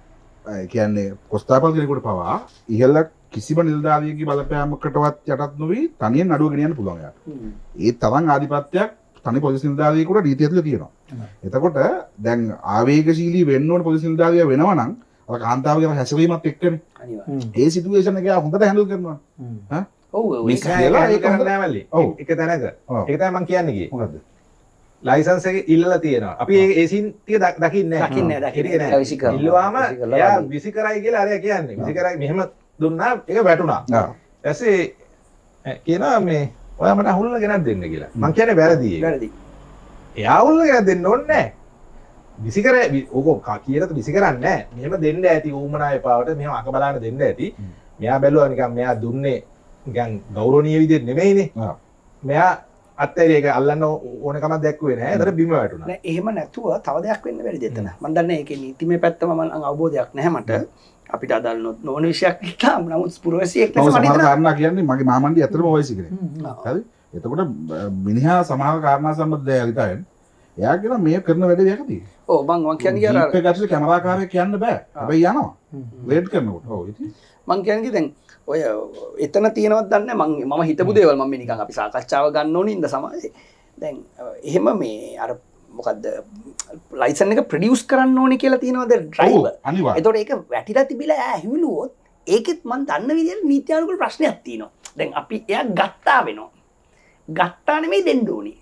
ඒ කියන්නේ කොස්තාපල් කෙනෙකුට පවා ඉහළ කිසිම නිලධාරියෙකුගේ බලපෑමකටවත් යටත් නොවි තනියෙන් නඩුව ගෙනියන්න පුළුවන් යාට. ඒ තරම් ආධිපත්‍යයක් තනි පොලිස් නිලධාරියෙකුට නීතිය ඇතුලේ තියෙනවා. එතකොට දැන් ආවේගශීලී වෙන්න ඕන පොලිස් නිලධාරියා වෙනවා නම් අර කාන්තාවගේ හැසිරීමත් එක්කනේ. අනිවාර්යයෙන්. ඒ සිටුේෂන් එක හොඳට හැන්ඩල් කරනවා. ඈ? ඔව් ඔව් ඒක කරන්නේ නැහැ මල්ලි. එක තැනක. ඒක තමයි මං කියන්නේ ගියේ. මොකද්ද? ලයිසන්ස් එක ඉල්ලලා තියෙනවා. අපි ඒ සීන් ටික දකින්නේ නැහැ. විසි කරනවා. ඉල්ලුවාම එයා විසි කරයි කියලා අරයා කියන්නේ. විසි කරයි මෙහෙම දුන්නා ඒක වැටුණා. ඊපස්සේ කියනවා මේ ඔයා මට අහුල්ලා ගෙනත් දෙන්න කියලා. මං කියන්නේ වැරදි ඒක. වැරදි. එයා අහුල්ලා ගෙනත් දෙන්න ඕනේ නැහැ. විසි කර ඕක කියලාත් විසි කරන්නේ නැහැ. මෙහෙම දෙන්න ඇති ඌමනාවේ පාවට මෙහෙම අක බලන්න දෙන්න ඇති. මෙයා බැලුවා නිකන් මෙයා දුන්නේ නිකන් ගෞරවනීය විදිහට නෙමෙයිනේ. මෙයා අත්හැරිය ඒක අල්ලන්න ඕන කමක් දැක්කුවේ නැහැ. ඒතර බිම වැටුණා. නෑ එහෙම නැතුව තව දෙයක් වෙන්න බැරිද එතන? මම දන්නේ ඒකේ නීතිමය පැත්තම මම අවබෝධයක් නැහැ මට. අපිට අදාළ නොවන විශයක් නිසා නමුත් පුරවැසියෙක් ලෙස මට සමහර හිතෙනවා කාරණා කියන්නේ මගේ මාමණ්ඩි ඇත්තටම වයසි කෙනෙක්. හරි? එතකොට මිනිහා සමහර කාරණා සම්බන්ධව හිතාගෙන එයා කියන මේ කරන වැඩේ දෙයකදී. ඔව් මං කියන්නේ අර ජීප් එක ඇතුලේ කැමරාකාරයෙක් කියන්න බෑ. හැබැයි යනවා. වේට් කරනකොට. ඔව් ඉතින්. මං කියන්නේ දැන් ඔය එතන තියෙනවත් දන්නේ මම හිතපු දේවල් මම නිකන් අපි සාකච්ඡාව ගන්න ඕනේ ඉඳ සමාජයේ. දැන් එහෙම මේ අර මොකද්ද ලයිසන් එක ප්‍රොඩියුස් කරන්න ඕනේ කියලා තියෙනවද ඩ්‍රයිවර්? අනිවාර්යයෙන්. එතකොට ඒක වැටිලා තිබිලා එයා හිමිලුවොත් ඒකෙත් මං දන්න විදිහට නීත්‍යානුකූල ප්‍රශ්නයක් තියෙනවා. දැන් අපි එයා ගත්තා වෙනවා. ගත්තා නෙමෙයි දෙන්න ඕනේ.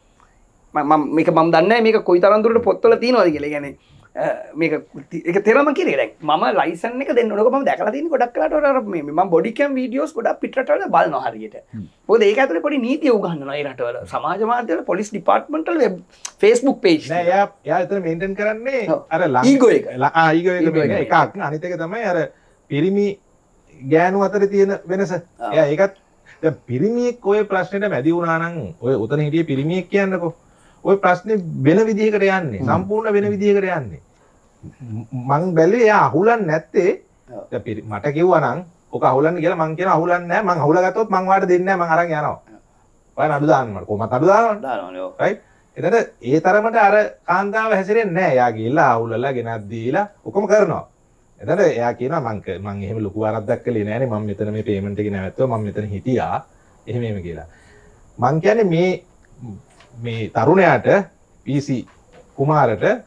මේක මම දන්නේ මේක කොයි තරම් දුරට පොත්වල තියෙනවද කියලා. ඒ කියන්නේ මේක ඒක තේරම කියන්නේ දැන් මම ලයිසන් එක දෙන්න ඕනක මම දැකලා තියෙන ගොඩක් කලකට අර මේ මම බොඩි කැම් වීඩියෝස් ගොඩක් පිටරටවල බලනවා හරියට. මොකද ඒක ඇතුලේ පොඩි නීතිය උගන්වනවා ඒ රටවල. සමාජ මාධ්‍යවල පොලිස් ඩිපාර්ට්මන්ට් වල වෙබ් Facebook page නෑ එයා එතන මේන්ටේන් කරන්නේ අර ඊගෝ එක. ඊගෝ එක එකක්. අනිත් එක තමයි අර පිරිමි ගෑනු අතර තියෙන වෙනස. එයා ඒකත් දැන් පිරිමියෙක් ඔය ප්‍රශ්නෙට මැදි වුණා නම් ඔය උතන හිටියේ පිරිමියෙක් කියන්නකෝ. ඔය ප්‍රශ්නේ වෙන විදිහකට යන්නේ. සම්පූර්ණ වෙන විදිහකට යන්නේ. මං බැලුවේ එයා අහුලන්නේ නැත්තේ මට කිව්වා නම් ඔක අහුලන්න කියලා මං කියනවා අහුලන්නේ නැහැ. මං අහුලා ගත්තොත් මං වාට දෙන්නේ නැහැ. මං අරන් යනවා. ඔයා නඩු දාන්න මට. කොහොමද නඩු දානවනේ? ඔව්. රයිට්. එතන ඒ තරමට අර කාන්තාව හැසිරෙන්නේ නැහැ. එයා ගිහිල්ලා අහුලලා ගෙනත් දීලා ඔක්කොම කරනවා. එතන එයා කියනවා මං එහෙම ලොකු වරද්දක් කළේ නෑනේ. මම මෙතන මේ පේමන්ට් එක නැවැත්තුවා. මම මෙතන හිටියා. එහෙම කියලා. මං කියන්නේ මේ තරුණයාට PC කුමාරට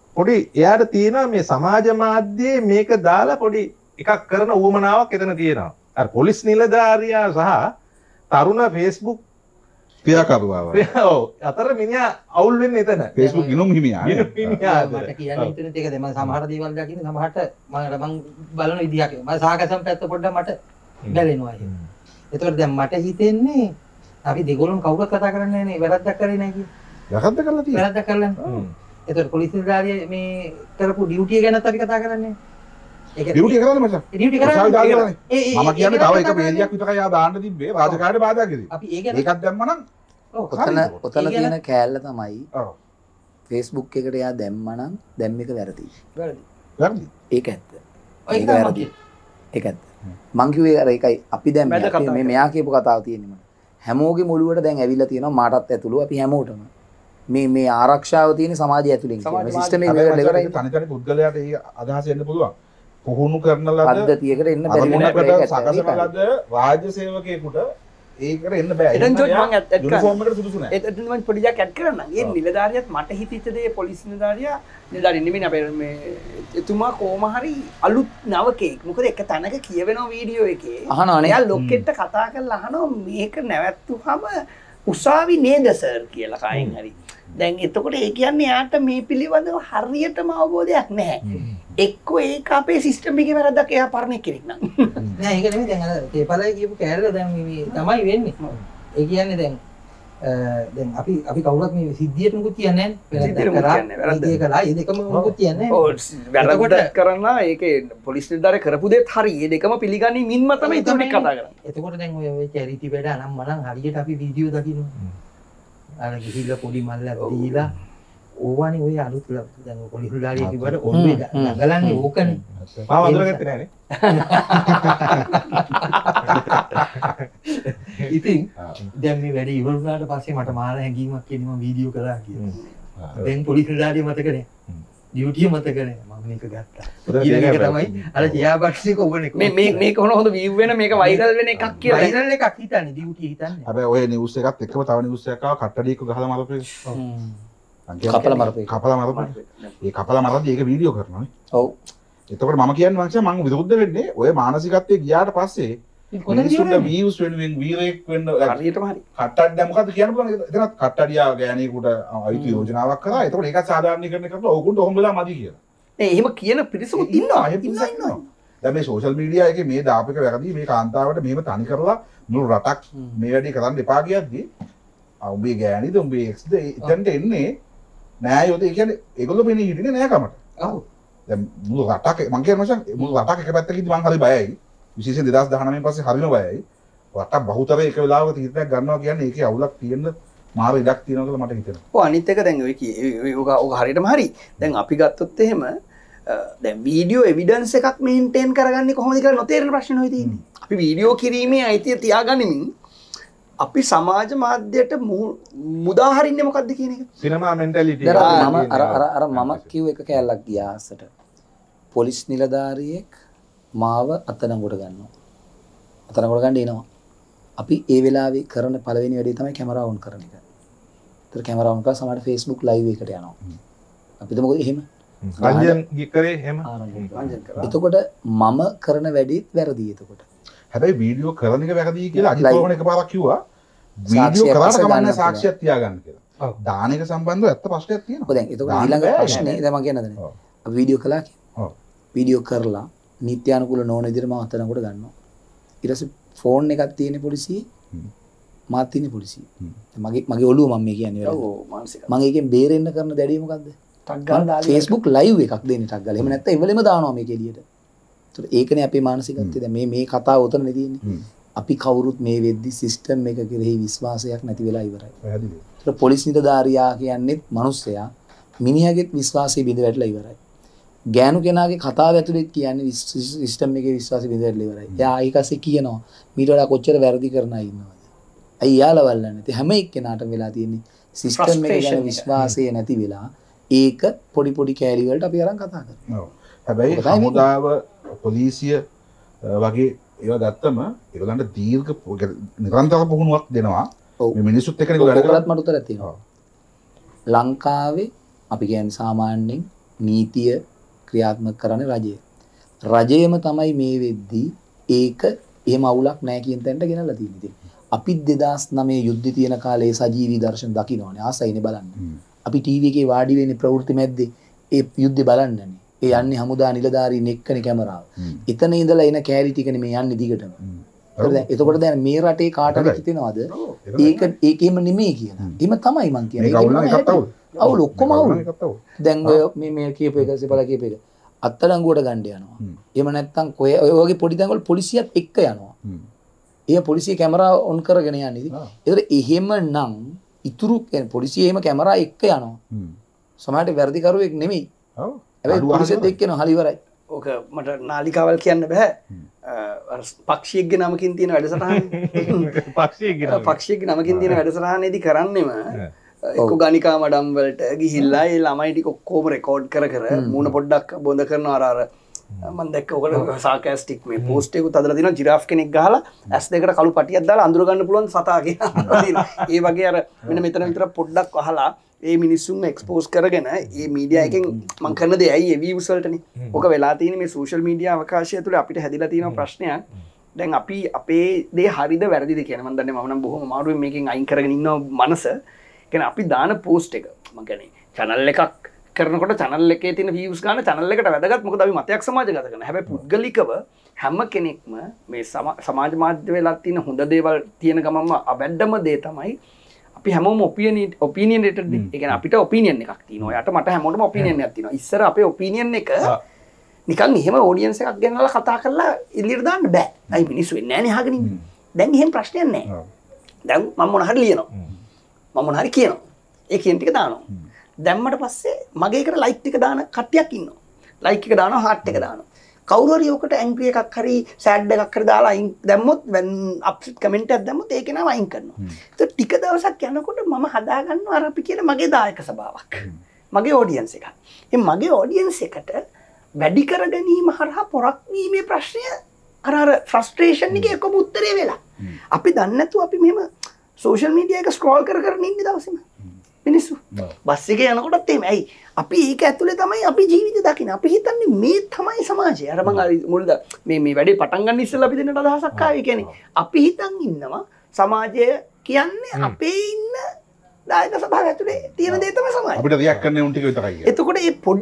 පොඩි එයාට තියෙනවා මේ සමාජ මාධ්‍යයේ මේක දාලා පොඩි එකක් කරන උවමනාවක් එතන තියෙනවා. අර පොලිස් නිලධාරියා සහ තරුණ Facebook ක්‍රියාකාරව ඔව් අතර මිනිහා අවුල් වෙන්නේ එතන. Facebook ගිනුම් හිමියා මට කියන්න හිතෙන දෙයකද මම සමහර දේවල් දකින්න සමහරට මම බලන විදිහට මම සාකච්ඡාම් පැත්ත පොඩ්ඩක් මට බැලෙනවා එහෙම. ඒතකොට දැන් මට හිතෙන්නේ අපි දෙගොල්ලොම කවුරුත් කතා කරන්නේ නැහැ නේ වැරද්දක් කරේ නැහැ කියලා. යකද්ද කරලා තියෙන්නේ. වැරද්දක් කරලා නැහැ. ඒතකොට පොලිස් නිලධාරිය මේ කරපු ඩියුටිය ගැනත් අපි කතා කරන්නේ. ඒක ඩියුටි කරන්නේ මචං. ඩියුටි රසායන දාලා කරන්නේ. මම කියන්නේ තව එක පේලියක් විතරයි යා දාන්න තිබ්බේ රාජකාරියට බාධා කිරි. අපි ඒ ගැන ඒකත් දැම්මනම් ඔතන තියෙන කෑල්ල තමයි ඔව්. Facebook එකට එයා දැම්මනම් දැම්ම එක වැරදි. වැරදි. ඒක ඇත්ත. ඒක ඒක තමයි වැරදි. ඒක ඇත්ත. මං කිව්වේ අර ඒකයි අපි දැන් මැද කතා මේ මෙයා කියපු කතාව තියෙන්නේ මම. හැමෝගේ මුලුවට දැන් ඇවිල්ලා තියෙනවා මාටත් ඇතුළු අපි හැමෝටම. මේ ආරක්ෂාව තියෙන සමාජය ඇතුළෙන් කියන සිස්ටම් එක හැබැයි ඉවරයි. මචං තනි තනි පුද්ගලයාට ඒ අදහස එන්න පුළුවන්. පුහුණු කරන ලද පද්ධතියකට එන්න බැරි වෙන අරමුණකට සකසන ලද රාජ්‍ය සේවකයෙකුට ඒකට එන්න බෑ. එතන ජෝඩ් මං ඇත් යුනිෆෝම් එකට සුදුසු නෑ. එතන මම පොඩි දෙයක් ඇඩ් කරන්නම්. ඒ නිලධාරියත් මට හිතෙච්ච දේ පොලිස් නිලධාරියා නිලධාරිය නෙමෙයි අපේ මේ එතුමා කොහොම හරි අලුත් නවකෙක්. මොකද එක තැනක කියවෙනවා වීඩියෝ එකේ. අහනවනේ. එයා ලොකෙට්ට කතා කරලා අහනවා මේක නැවැත්තුවම උසාවි නේද සර් කියලා කයින් හරි. දැන් එතකොට ඒ කියන්නේ යාට මේ පිළිබඳව හරියටම අවබෝධයක් නැහැ. එක්කෝ ඒක අපේ සිස්ටම් එකේ වැරද්දක් එයා පරණ කෙනෙක් නම්. නෑ ඒක නෙමෙයි දැන් අර තේපලයි කියපු කෑල්ල දැන් මේ තමයි වෙන්නේ. ඒ කියන්නේ දැන් අපි කවුරුත් මේ සිද්ධියට මුකුත් කියන්නේ නැහැ. වැරද්ද කළා. ඒ දෙකම මුකුත් කියන්නේ නැහැ. ඔව් වැරද්ද කරන්න ඒකේ පොලිස් නිලධාරිය කරපු දෙත් හරි. ඒ දෙකම පිළිගනිමින්ම තමයි ඉතුරු ටික කතා කරන්නේ. එතකොට දැන් ඔය චැරිටි වැඩ අනම් මනම් හරියට අපි වීඩියෝ දකින්න. අර ගිහිල්ලා පොඩි මල්ලක් දීලා ඕවානේ ඔය අලුත් දැන් පොලිස් නිලධාරිය කිව්වට ඔළුවේ නගලන්නේ ඕකනේ. මම අඳුරගත්තේ නෑනේ. ඉතින් දැන් මේ වැඩ ඉවර වුණාට පස්සේ මට මාර හැඟීමක් එන්නේ මම වීඩියෝ කළා කියලා. දැන් පොලිස් නිලධාරිය මතක නෑ. ඩියුටිය මතක නෑ. මම මේක ගත්තා. ඊළඟ එක තමයි අර ජයාබක්ෂික ඔබනේ. මේක හොඳ වීව් වෙන මේක වයිරල් වෙන එකක් කියලා. වයිරල් එකක් හිතන්නේ ඩියුටිය හිතන්නේ. හැබැයි ඔය නිවුස් එකත් එක්කම තව නිවුස් එකක් ආවා කට්ටඩියක ගහලා මරපු එක. කපලා මරපු එක. කපලා මරපු. ඒ කපලා මරද්දී ඒක වීඩියෝ කරනවා නේ. ඔව්. එතකොට මම කියන්නේ මං විරුද්ධ වෙන්නේ ඔය මානසිකත්වයේ ගියාට පස්සේ මිනිස්සුන්ට views වෙනුවෙන් වීරයෙක් වෙන්න හරියටම හරි. කට්ටඩිය මොකද්ද කියන්න පුළුවන්. එතනත් කට්ටඩියා ගෑණියෙකුට අයිති යෝජනාවක් කරා. එතකොට ඒකත් සාධාරණීකරණය කරලා ඕකුන්ට ඔහොම වෙලා මදි කියලා. එහෙම කියන පිරිසකුත් ඉන්නවා. ඉන්නවා. දැන් මේ සෝෂල් මීඩියා එකේ මේ දාපක වැරදි මේ කාන්තාවට මෙහෙම තනි කරලා මුළු රටක් මේ වැඩේ කරන්න එපා කියද්දි උඹේ ගෑණිද උඹේ එක්ස්ද එතනට එන්නේ නෑ යෝද ඒ කියන්නේ ඒගොල්ලෝ මෙන්නේ හිටින්නේ නෑ කමට. ඔව්. දැන් මුළු රටක් මං කියන මචං මුළු රටක් එක පැත්තකින්දි මං හරි බයයි. විශේෂයෙන් 2019 පස්සේ හරිම බයයි. රටක් බහුතරය එක වෙලාවක තීරණයක් ගන්නවා කියන්නේ ඒකේ අවුලක් තියෙන මාර ඉඩක් තියෙනවා කියලා මට හිතෙනවා. ඔව් අනිත් එක දැන් ඔය ඔක හරියටම හරි. දැන් අපි ගත්තොත් එහෙම දැන් වීඩියෝ එවිඩන්ස් එකක් මේන්ටේන් කරගන්නේ කොහොමද කියලා නොතේරෙන ප්‍රශ්න ඔය තියෙන්නේ. අපි වීඩියෝ කිරීමේ අයිතිය තියාගනිමින් අපි සමාජ මාධ්‍යයට මුදා හරින්නේ මොකද්ද කියන එක. සිනමා මෙන්ටැලිටි. මම කිව්ව එක කෑල්ලක් ගියා අස්සට. පොලිස් නිලධාරියෙක් මාව අත්අඩංගුවට ගන්නවා. අත්අඩංගුවට ගන්න එනවා. අපි ඒ වෙලාවේ කරන පළවෙනි වැඩේ තමයි කැමරා ඔන් කරන එක. ඒතර කැමරා ඔන් කරලා සමහරට Facebook live එකට යනවා. අපිට මොකද එහෙම? රංජන් කරේ එහෙම. එතකොට මම කරන වැඩේත් වැරදි එතකොට. හැබැයි වීඩියෝ කරන එක වැරදි කියලා අජිත් පොරණ එකපාරක් කිව්වා. වීඩියෝ කරාට කමන්නේ සාක්ෂියක් තියාගන්න කියලා. දාන එක සම්බන්ධව ඇත්ත ප්‍රශ්නයක් තියෙනවා. ඔව් දැන් එතකොට ඊළඟ ප්‍රශ්නේ දැන් මම කියන්නද නේ. අපි වීඩියෝ කළා කියලා. ඔව්. වීඩියෝ කරලා නීත්‍යානුකූල නොවන විදිහට මම අත්අඩංගුවට ගන්නවා. ඊට පස්සේ ෆෝන් එකක් තියෙන පොලිසියේ මාත් තියෙන පොලිසියේ. මගේ ඔළුව මම මේ කියන්නේ ඔව් මානසික. මම ඒකෙන් බේරෙන්න කරන දැඩිය මොකද්ද? ටක් ගාලා දාලා Facebook live එකක් දෙන්න ටක් ගාලා. එහෙම නැත්නම් එවලෙම දානවා මේක එළියට. ඒතර ඒකනේ අපේ මානසිකත්වය. දැන් මේ කතාව උතනනේ තියෙන්නේ. අපි කවුරුත් මේ වෙද්දි සිස්ටම් එක කෙරෙහි විශ්වාසයක් නැති වෙලා ඉවරයි. පැහැදිලි. ඒතර පොලිස් නිලධාරියා කියන්නේත් මිනිස්සයා මිනිහාගේත් විශ්වාසය බිඳ වැටලා ඉවරයි. ගෑනු කෙනාගේ කතාව ඇතුළේ කියන්නේ සිස්ටම් එකේ විශ්වාසය බිඳ වැටලා ඉවරයි. එයා ඊකසේ කියනවා මීට වඩා කොච්චර වැරදි කරන අය ඉන්නවද? අය යාලා වල්ලා නැති හැම එක්කෙනාටම වෙලා තියෙන්නේ සිස්ටම් එක ගැන විශ්වාසය නැති වෙලා ඒක පොඩි පොඩි කෑලි වලට අපි අරන් කතා කරනවා. ඔව්. හැබැයි හමුදාව පොලිසිය වගේ ඒවා ගත්තම ඒගොල්ලන්ට දීර්ඝ නිරන්තර පුහුණුවක් දෙනවා. මේ මිනිස්සුත් එක්ක නේ වැඩ කරලා මට උත්තරයක් තියෙනවා. ලංකාවේ අපි කියන්නේ සාමාන්‍යයෙන් නීතිය ක්‍රියාත්මක කරන්නේ රජය. රජයම තමයි මේ වෙද්දී ඒක එහෙම අවුලක් නැහැ කියන තැනට ගෙනල්ලා තියෙන්නේ. අපි 2009 යුද්ධය තියෙන කාලේ සජීවී දර්ශන දකින්නෝනේ ආසයිනේ බලන්න. අපි ටීවී එකේ වාඩි වෙන්නේ ප්‍රවෘත්ති මැද්දේ ඒ යුද්ධය බලන්නනේ. ඒ යන්නේ හමුදා නිලධාරීන් එක්කනේ කැමරාව. එතන ඉඳලා එන කෑලි ටිකනේ මේ යන්නේ දිගටම. එතකොට දැන් මේ රටේ කාටද හිතෙනවද ඒකෙම නෙමෙයි කියලා. එහෙම තමයි මං කියන්නේ. අවුල ඔක්කොම අවුල. දැන් ඔය මේ කියපු එක සිපලා කියපු එක අත්අඩංගුවට ගන්න යනවා. එහෙම නැත්නම් ඔය වගේ පොඩි තැන් වල පොලිසියත් එක්ක යනවා. ඒ පොලිසිය කැමරා ඔන් කරගෙන යන්නේ. ඒතර එහෙමනම් ඉතුරු පොලිසිය එහෙම කැමරා එක්ක යනවා. සමහරට වැරදිකරුවෙක් නෙමෙයි. ඔව්. හැබැයි පොලිසියත් එක්ක යනවා හරි ඉවරයි. ඕක මට නාලිකාවල් කියන්න බෑ. පක්ෂියෙක්ගේ නමකින් තියෙන වැඩසටහන පක්ෂියෙක්ගේ නමකින් තියෙන වැඩසටහනේදී කරන්නෙම එක්ක ගණිකා මඩම් වලට ගිහිල්ලා ඒ ළමයි ටික ඔක්කොම රෙකෝඩ් කර මූණ පොඩ්ඩක් බොඳ කරනවා අර මම දැක්ක ඔකට සාකැස්ටික් මේ පෝස්ට් එකකුත් අදලා තියෙනවා ජිරාෆ් කෙනෙක් ගහලා ඇස් දෙකට කළු පටියක් දාලා අඳුර ගන්න පුළුවන් සතා කියලා. ඒ වගේ අර මෙන්න මෙතන විතර පොඩ්ඩක් අහලා ඒ මිනිස්සුන් එක්ස්පෝස් කරගෙන ඒ මීඩියා එකෙන් මම කරන දේ ඇයි ඒ වීව්ස් වලටනේ. ඔක වෙලා තියෙන මේ සෝෂල් මීඩියා අවකාශය තුළ අපිට හැදිලා තියෙන ප්‍රශ්නයක්. දැන් අපි අපේ දේ හරිද වැරදිද කියන මම දන්නේ මම නම් බොහොම අමාරුවෙන් මේකෙන් අයින් කරගෙන ඉන්න මනස. කියන්නේ අපි දාන පෝස්ට් එක මම කියන්නේ channel එකක් කරනකොට channel එකේ තියෙන views ගන්න channel එකට වැදගත්. මොකද අපි මතයක් සමාජගත කරනවා. හැබැයි පුද්ගලිකව හැම කෙනෙක්ම මේ සමාජ මාධ්‍ය වල තියෙන හොඳ දේවල් තියෙන ගමන්ම අවැඩම දේ තමයි අපි හැමෝම ඔපිනියනේටඩ්. ඒ කියන්නේ අපිට ඔපිනියන් එකක් තියෙනවා. ඔයාට මට හැමෝටම ඔපිනියන් එකක් තියෙනවා. ඉස්සර අපේ ඔපිනියන් එක නිකන් එහෙම ඔඩියන්ස් එකක් ගෙනල්ලා කතා කරලා එළියට දාන්න බෑ. අයි මිනිස්සු වෙන්නේ නැහැ නේ අහගෙන ඉන්නේ. දැන් එහෙම ප්‍රශ්නයක් නැහැ. දැන් මම මොන හරි ලියනවා. මම මොන හරි කියනවා. ඒ කියන ටික දානවා. දැම්මට පස්සේ මගේ එකට ලයික් ටික දාන කට්ටියක් ඉන්නවා. ලයික් එක දානවා, හાર્ට් එක දානවා. කවුරු හරි ඔකට ඇන්ග්‍රි එකක් හරි සෑඩ් එකක් හරි දාලා අයින් දැම්මොත් අප්සෙට් කමෙන්ට් එකක් දැම්මොත් ඒක නම අයින් කරනවා. ඒක ටික දවසක් යනකොට මම හදා ගන්නවා අර අපි කියන මගේ දායක සභාවක්. මගේ ඔඩියන්ස් එකක්. මේ මගේ ඔඩියන්ස් එකට වැඩි කර ගැනීම හරහා පොරක් වීමේ ප්‍රශ්නය අර ෆ්‍රස්ට්‍රේෂන් එකේ එකම උත්තරේ වෙලා. අපි දන්නේ නැතුව අපි මෙහෙම සෝෂල් මීඩියා එක ස්ක්‍රෝල් කර කර ඉන්නේ දවසෙම. මිනිස්සු බස් එකේ යනකොටත් එහෙම. ඇයි අපි ඒක ඇතුලේ තමයි අපි ජීවිතය දකින්නේ. අපි හිතන්නේ මේ තමයි සමාජය. අර මම මුලද මේ වැඩේ පටන් ගන්න ඉස්සෙල්ලා අපි දෙන්නට අදහසක් ආවේ. කියන්නේ අපි හිතන් ඉන්නවා සමාජය කියන්නේ අපේ ඉන්න දායක සභාව ඇතුලේ තියෙන දේ තමයි සමාජය. අපිට රියැක්ට් කරන්න උන් ටික විතරයි කියන්නේ. එතකොට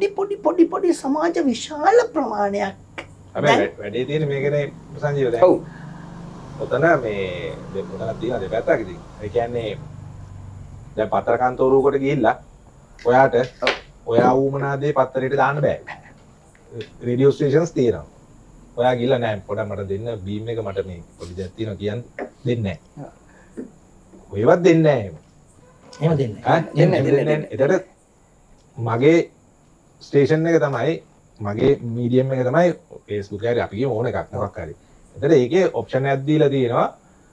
මේ පොඩි සමාජ විශාල ප්‍රමාණයක් හැබැයි වැඩේ තියෙන මේකනේ සංජීව දැන්. ඔව්. ඔතන මේ දෙපොතක් තියෙන දෙපැත්තක් ඉතින්. ඒ කියන්නේ දැන් පත්‍ර කන්තෝරුවකට ගිහිල්ලා ඔයාට ඔයා ඌමනා දේ පත්තරේට දාන්න බෑ. රේඩියෝ ස්ටේෂන්ස් තියෙනවා. ඔයා ගිහිල්ලා නෑ පොඩක් මට දෙන්න බීම් එක මට මේ පොඩි දෙයක් තියෙනවා කියන්න දෙන්නේ නෑ. ඔයවත් දෙන්නේ නෑ. එහෙම දෙන්නේ නෑ. එතකොට මගේ ස්ටේෂන් එක තමයි මගේ මීඩියම් එක තමයි Facebook එකේ අපි කියමු ඕන එකක් මොකක් හරි. එතකොට ඒකේ ඔප්ෂන් එකක් දීලා තියෙනවා.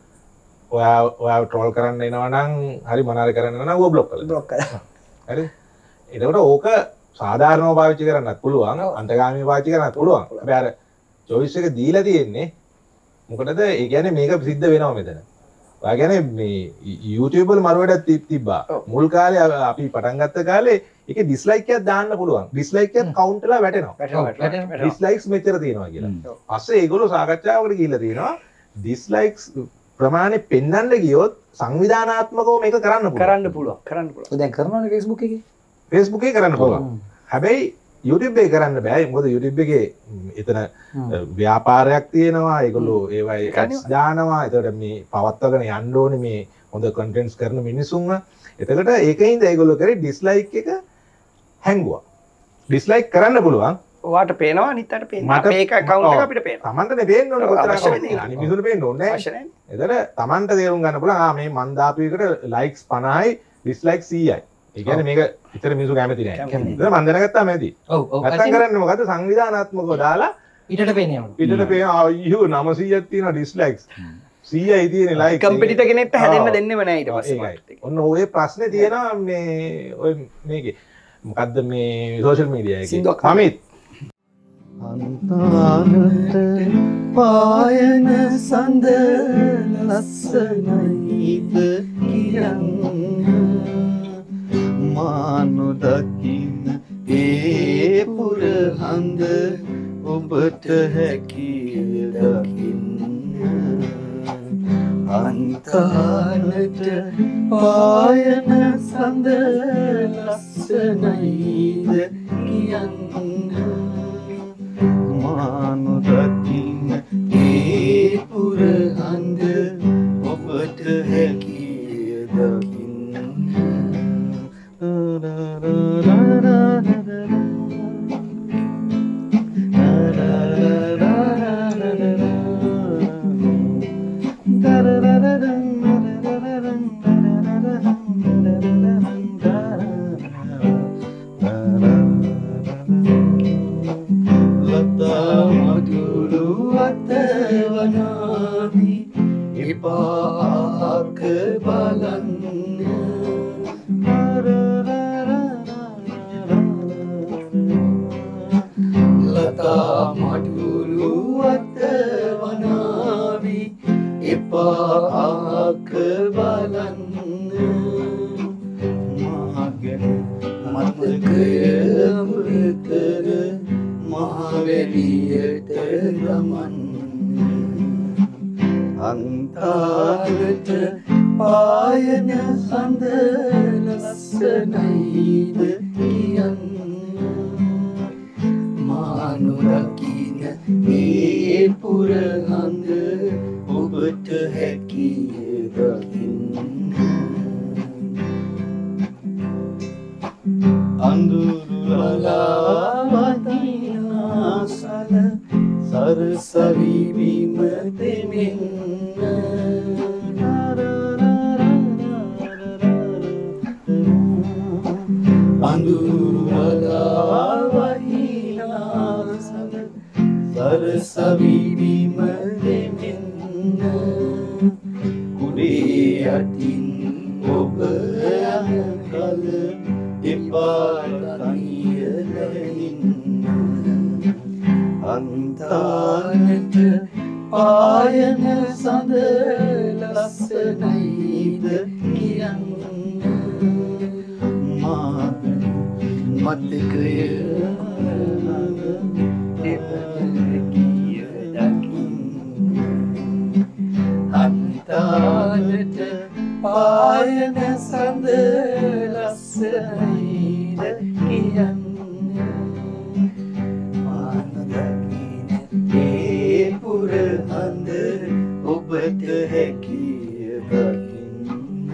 ඔයා ට්‍රෝල් කරන්න එනවා නම් හරි මොනාරි කරන්න නම් ඌ බ්ලොක් කරලා. හරි. එතකොට ඕක සාධාරණව පාවිච්චි කරන්නත් පුළුවන්, අන්තගාමීව පාවිච්චි කරන්නත් පුළුවන්. හැබැයි අර choice එක දීලා තියෙන්නේ මොකටද? ඒ කියන්නේ මේක සිද්ධ වෙනවා මෙතන. ඔයා කියන්නේ මේ YouTube වල මරුවඩක් තිබ්බා. මුල් කාලේ අපි පටන් ගත්ත කාලේ ඒකේ ඩිස්ලයික් එකක් දාන්න පුළුවන්. ඩිස්ලයික් එක කවුන්ට් වෙලා වැටෙනවා. ඩිස්ලයික්ස් මෙච්චර තියෙනවා කියලා. පස්සේ ඒගොල්ලෝ සාකච්ඡාවකට ගිහිල්ලා තියෙනවා ඩිස්ලයික්ස් ප්‍රමාණය පෙන්වන්න ගියොත් සංවිධානාත්මකව මේක කරන්න පුළුවන්. දැන් කරනවනේ Facebook එකේ. Facebook එකේ කරන්න පුළුවන්. හැබැයි YouTube එකේ කරන්න බෑ. මොකද YouTube එකේ එතන ව්‍යාපාරයක් තියෙනවා. ඒගොල්ලෝ ඒවයි ඇඩ්ස් දානවා. ඒතකොට මේ පවත්වාගෙන යන්න ඕනේ මේ හොඳ කන්ටෙන්ට්ස් කරන මිනිසුන්ව. එතකොට ඒකින්ද ඒගොල්ලෝ කරේ ඩිස්ලයික් එක හැංගුවා. ඩිස්ලයික් කරන්න පුළුවන්. ඔයාට පේනවා අනිත්ට පේනවා. මේක account එක අපිට පේනවා. තමන්ටනේ පේන්න ඕනේ කොච්චර account එක. අනිත් මිනිසුන්ට පේන්න ඕනේ නැහැ. එතකොට තමන්ට තේරුම් ගන්න පුළුවන් මේ මන් දාපු එකට likes 50යි dislikes 100යි. ඒ කියන්නේ මේක විතර මිනිස්සු කැමති නැහැ. ඒක මන් දැනගත්තාම ඇති. ඔව් ඔව්. නැත්තම් කරන්නේ මොකද්ද සංවිධානාත්මකව දාලා ඊටට පේන්නේ යනවා. ඊටට පේන අයියෝ 900ක් තියෙනවා dislikes. 100යි තියෙන like. කම්පිටිටර් කෙනෙක්ට හැදෙන්න දෙන්නෙම නැහැ ඊට පස්සේ. ඔන්න ඔය ප්‍රශ්නේ තියෙනවා මේ ඔය මේකේ. මොකද්ද මේ social media එකේ. අමිත් අන්තානට පායන සඳ ලස්සනයිද කියන්න මානු දකින්න ඒ ඔබට හැකිය දකින්න අන්තාලට පායන සඳ ලස්සනයිද කියන්න මානු දකින්න ඒ පුර හඳ ඔබට හැකිය දකින්න ලතා මధుරු අතවනාවි එපාක බලන්න ලතා මధుරු අතවනාවි එපාක බලන්න මාගෙන මතකය මුරකර මහවැලියට ගමන් අන්තාලට පායන සඳ ලස්සනයිද කියන්න මානු දකින ඒ පුර හඳ ඔබට හැකිය දකින්න අඳුරු ලලාවතිනාසල සරසවි බිම දෙමින්න අඳුරු ලලාවතිනාසල සරසවි බිම දෙමින්න කුඩේ යටින් ඔබ යන කල එපා තනිය ලැබින්න අන්තාලට පායන සඳ ලස්සනයිද කියන්න මාගෙන මතකය එපැකිය දකින්න අන්තාලට පායන සඳ ලස්සනයිද කියන්න මානදකින ඒ පුර හඳ ඔබට හැකිය දකින්න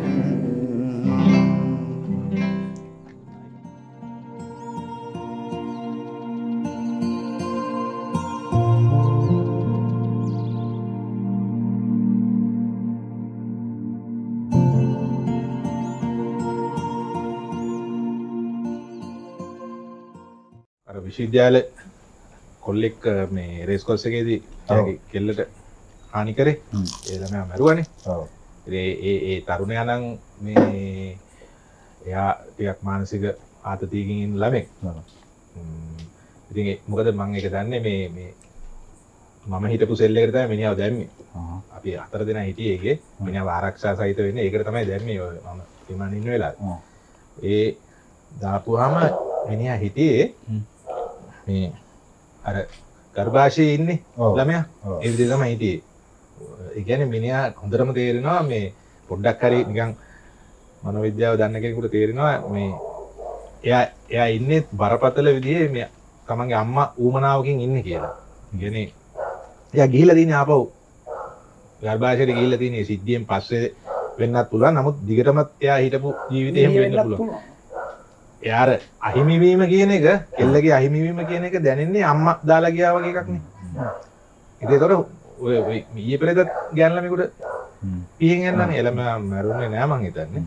විශ්වවිද්‍යාල කොල්ලෙක් මේ රේස් කෝස් එකේදී කෙල්ලට හානි කරේ ඒ ළමයා මැරුවානේ. ඔව්. ඒ තරුණයා නම් මේ එයා ටිකක් මානසික ආතතියකින් ඉන්න ළමෙක්. ඉතින් මොකද මම ඒක දන්නේ මේ මම හිටපු සෙල් එකට තමයි මිනිහව දැම්මේ. අපි 4 දෙනා හිටියේ ඒකේ. මිනිහව ආරක්ෂා සහිත වෙන්නේ ඒකට තමයි දැම්මේ මම ඉමන් ඉන්න වෙලාවේ. ඒ දාපුවාම මිනිහා හිටියේ මේ අර ගර්භාෂයේ ඉන්නේ ළමයා ඒ විදිහට තමයි හිටියේ. ඒ කියන්නේ මිනිහා හොඳටම තේරෙනවා මේ පොඩ්ඩක් හරි නිකන් මනෝවිද්‍යාව දන්න කෙනෙකුට තේරෙනවා මේ එයා ඉන්නේ බරපතල විදිහේ මේ තමන්ගේ අම්මා ඌමනාවකින් ඉන්නේ කියලා. ඒ කියන්නේ එයා ගිහිල්ලා තියෙන්නේ ආපහු ගර්භාෂයට ගිහිල්ලා තියෙන්නේ සිද්ධියෙන් පස්සේ වෙන්නත් පුළුවන්. නමුත් දිගටමත් එයා හිටපු ජීවිතේ එහෙම වෙන්න පුළුවන්. එයාර අහිමිවීම කියන එක කෙල්ලගේ අහිමිවීම කියන එක දැනෙන්නේ අම්මා දාලා ගියා වගේ එකක් නේ. ඒකතොර ඔය ඊයේ පෙරේදත් ගෑන ළමයෙකුට පිහින් යනනේ එළම මරුනේ නෑ මං හිතන්නේ.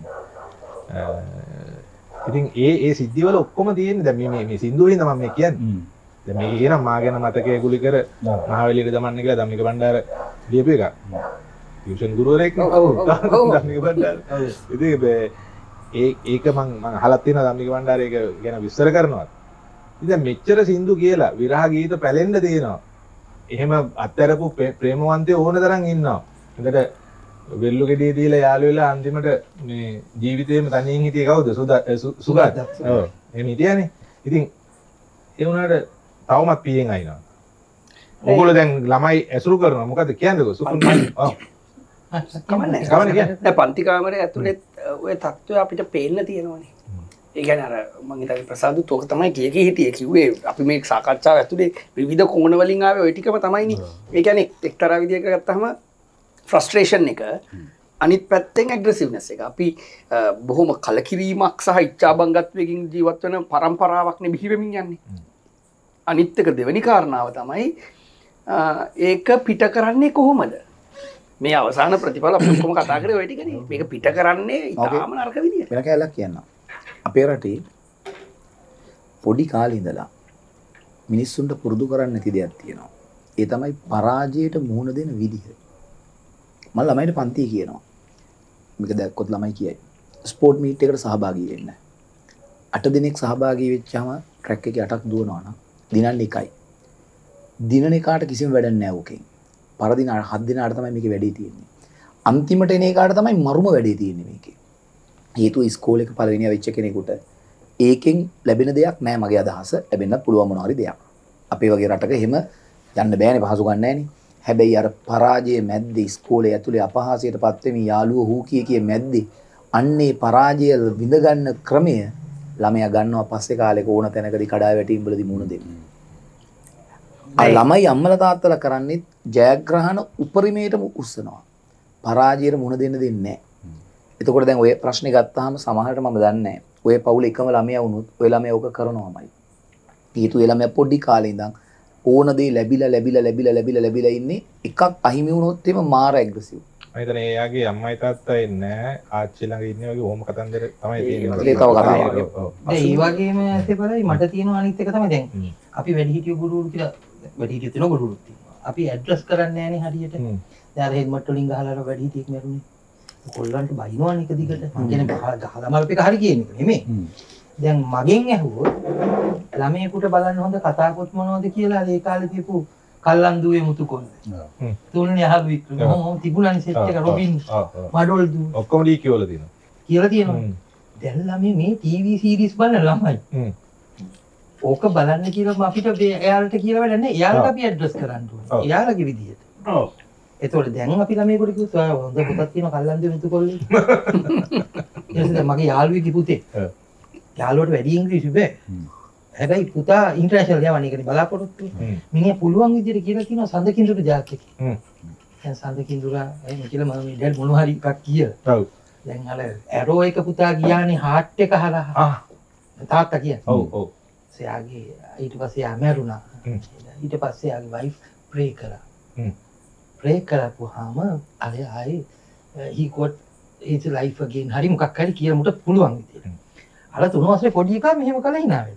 ඉතින් ඒ සිද්ධිවල ඔක්කොම තියෙන්නේ දැන් මේ සින්දුවේ ඉඳන් මම මේ කියන්නේ. දැන් මේක කියනවා මා ගැන මතකයේ ගුලි කර මහවැලියට දමන්න කියලා ධම්මික බණ්ඩාර ලියපු එක. ටියුෂන් ගුරුවරයෙක් නේ. ඔව් ධම්මික බණ්ඩාර. ඉතින් ඒක මං අහලා තියෙනවා ධම්මික බණ්ඩාර ඒක ගැන විස්තර කරනවා. ඉතින් මෙච්චර සින්දු කියලා විරහ ගීත පැලෙන්න තියෙනවා. එහෙම අත්තරපු ප්‍රේමවන්තයෝ ඕන තරම් ඉන්නවා. එතකොට වෙල්ලු ගෙඩිය දීලා යාළු වෙලා අන්තිමට මේ ජීවිතේම තනියෙන් හිටියේ කවුද? සුගත්. ඔව්. එහෙම හිටියානේ. ඉතින් ඒ වුණාට තවමත් පියෙන් අයිනවා. ඔගොල්ලෝ දැන් ළමයි ඇසුරු කරනවා මොකද කියන්නේ සුකුන් ඔව් කමන්නේ කමන්නේ කියන්නේ දැන් පන්ති කාමරේ ඇතුළේ ඔය තත්ත්වය අපිට පේන්න තියෙනවනේ. ඒ කියන්නේ අර මම හිතන්නේ ප්‍රසාදුත් ඔක තමයි කිය හිටියේ කිව්වේ අපි මේ සාකච්ඡාව ඇතුලේ විවිධ කෝණ වලින් ආවේ ওই ටිකම තමයිනේ. ඒ කියන්නේ එක්තරා විදිහක ගත්තාම ෆ්‍රස්ට්‍රේෂන් එක අනිත් පැත්තෙන් ඇග්‍රෙසිව්නස් එක. අපි බොහොම කලකිරීමක් සහ ඉච්ඡාබංගත්වයකින් ජීවත් වෙන පරම්පරාවක් නේ බිහි වෙමින් යන්නේ. අනිත් එක දෙවෙනි කාරණාව තමයි ඒක පිට කරන්නේ කොහොමද? මේ අවසාන ප්‍රතිඵල අපි ඔක්කොම කතා කරේ ඔය ටිකනේ. මේක පිට කරන්නේ ඉතාලම නරක විදියට. වෙන කැලක් කියන්න. අපේ රටේ පොඩි කාලේ ඉඳලා මිනිස්සුන්ට පුරුදු කරන්න නැති දෙයක් තියෙනවා. ඒ තමයි පරාජයට මුහුණ දෙන විදිහ. මම ළමයිට පන්තියේ කියනවා. මේක දැක්කොත් ළමයි කියයි. ස්පෝර්ට් මීට් එකට සහභාගී වෙන්න. 8 දිනක් සහභාගී වෙච්චාම ට්‍රැක් එකේ 8ක් දුවනවා නම් දිනන්නේ එකයි. දිනන එකාට කිසිම වැඩක් නැහැ ඕකෙන්. පරදින 7 දිනාට තමයි මේකේ වැඩේ තියෙන්නේ. අන්තිමට එන එකාට තමයි මරුම වැඩේ තියෙන්නේ මේකේ. හේතුව ඉස්කෝලේ එක පළවෙනියා වෙච්ච කෙනෙකුට ඒකෙන් ලැබෙන දෙයක් නෑ මගේ අදහස. ලැබෙන්නත් පුළුවන් මොනවා හරි දෙයක්. අපේ වගේ රටක එහෙම යන්න බෑනේ පහසු ගන්න නෑනේ. හැබැයි අර පරාජය මැද්දේ ඉස්කෝලේ ඇතුලේ අපහාසයට පත් වෙමින් යාළුවෝ හූ කිය මැද්දේ අන්නේ පරාජය විඳ ගන්න ක්‍රමය ළමයා ගන්නවා පස්සේ කාලෙක ඕන තැනකදී කඩා වැටීම් වලදී මුණ දෙන්නේ. අර ළමයි අම්මලා තාත්තලා කරන්නේ ජයග්‍රහණ උපරිමයටම උස්සනවා. පරාජයට මුණ දෙන්න දෙන්නේ නැහැ. එතකොට දැන් ඔය ප්‍රශ්නේ ගත්තාම සමහරට මම දන්නේ නැහැ. ඔය පවුල එකම ළමයා වුණොත් ඔය ළමයා ඕක කරනවාමයි. ඊට ඔය ළමයා පොඩි කාලේ ඉඳන් ඕන දේ ලැබිලා ඉන්නේ එකක් අහිමි වුණොත් එimhe මාර ඇග්‍රෙසිව්. මම හිතන්නේ එයාගේ අම්මයි තාත්තයි ඉන්නේ ආච්චි ළඟ ඉන්නේ වගේ ඕම කතන්දර තමයි තියෙන්නේ. ඒක තව කතාවක්. දැන් ඒ වගේම ඇත්තේ බලයි මට තියෙන අනිත් එක තමයි දැන් අපි වැඩිහිටියෝ ගුරුවරු කියලා වැඩිහිටියෝ තියෙන ගුරුවරු තියෙනවා. අපි ඇඩ්‍රස් කරන්නේ නැහැ නේ හරියට. දැන් අර හෙල්මට් වලින් ගහලා වැඩිහිටියෙක් මරුනේ. කොල්ලන්ට බයිනවනේ එක දිගට. මං කියන්නේ ගහලා මල්පේක හරි කියන එක නෙමෙයි. දැන් මගෙන් ඇහුවොත් ළමයෙකුට බලන්න හොඳ කතා පොත් මොනවද කියලා ඒ කාලේ තියපු කල්ලන්දුවේ මුතු කොල්ල. තුන්නේ අහල් වික්‍රම මොහොම තිබුණානේ සෙට් එක රොබින් මඩොල් දු ඔක්කොම ලී කියවලා තියෙනවා. කියලා තියෙනවා. දැන් ළමයි මේ ටීවී සීරීස් බලන ළමයි. ඕක බලන්න කියලා අපිට එයාලට කියලා වැඩක් නැහැ. එයාලට අපි ඇඩ්‍රස් කරන්න ඕනේ. එයාලගේ විදියට. ඔව්. එතකොට දැන් අපි ළමයෙකුට කිව්වොත් ඔයා හොඳ පුතක් තියෙනවා කල්ලන්දුවේ මුතු කොල්ලේ. ඊට මගේ යාළුවෙක්ගේ පුතේ. යාළුවට වැඩි ඉංග්‍රීසි බෑ. හැබැයි පුතා ඉන්ටර්නැෂනල් යවන්නේ ඒකනේ බලාපොරොත්තු. මිනිහා පුළුවන් විදිහට කියලා කියනවා සඳ කිඳුර ජාතික. දැන් සඳ කිඳුරා එහෙම කියලා මම මේ දැන් මොනවා හරි එකක් කියලා. ඔව්. දැන් අර ඇරෝ එක පුතා ගියානේ හાર્ට් එක හරහා. තාත්තා කියන්නේ. ඔව් ඔව්. එයාගේ ඊට පස්සේ යා මැරුණා. ඊට පස්සේ යාගේ වයිෆ් ප්‍රේ කරා. ප්‍රේ කරපුවාම අර ආයේ he got his life again. හරි මොකක් හරි කියලා මුට පුළුවන් විදියට. අර 3 වසරේ පොඩි එකා මෙහෙම කළා hina වෙනවා.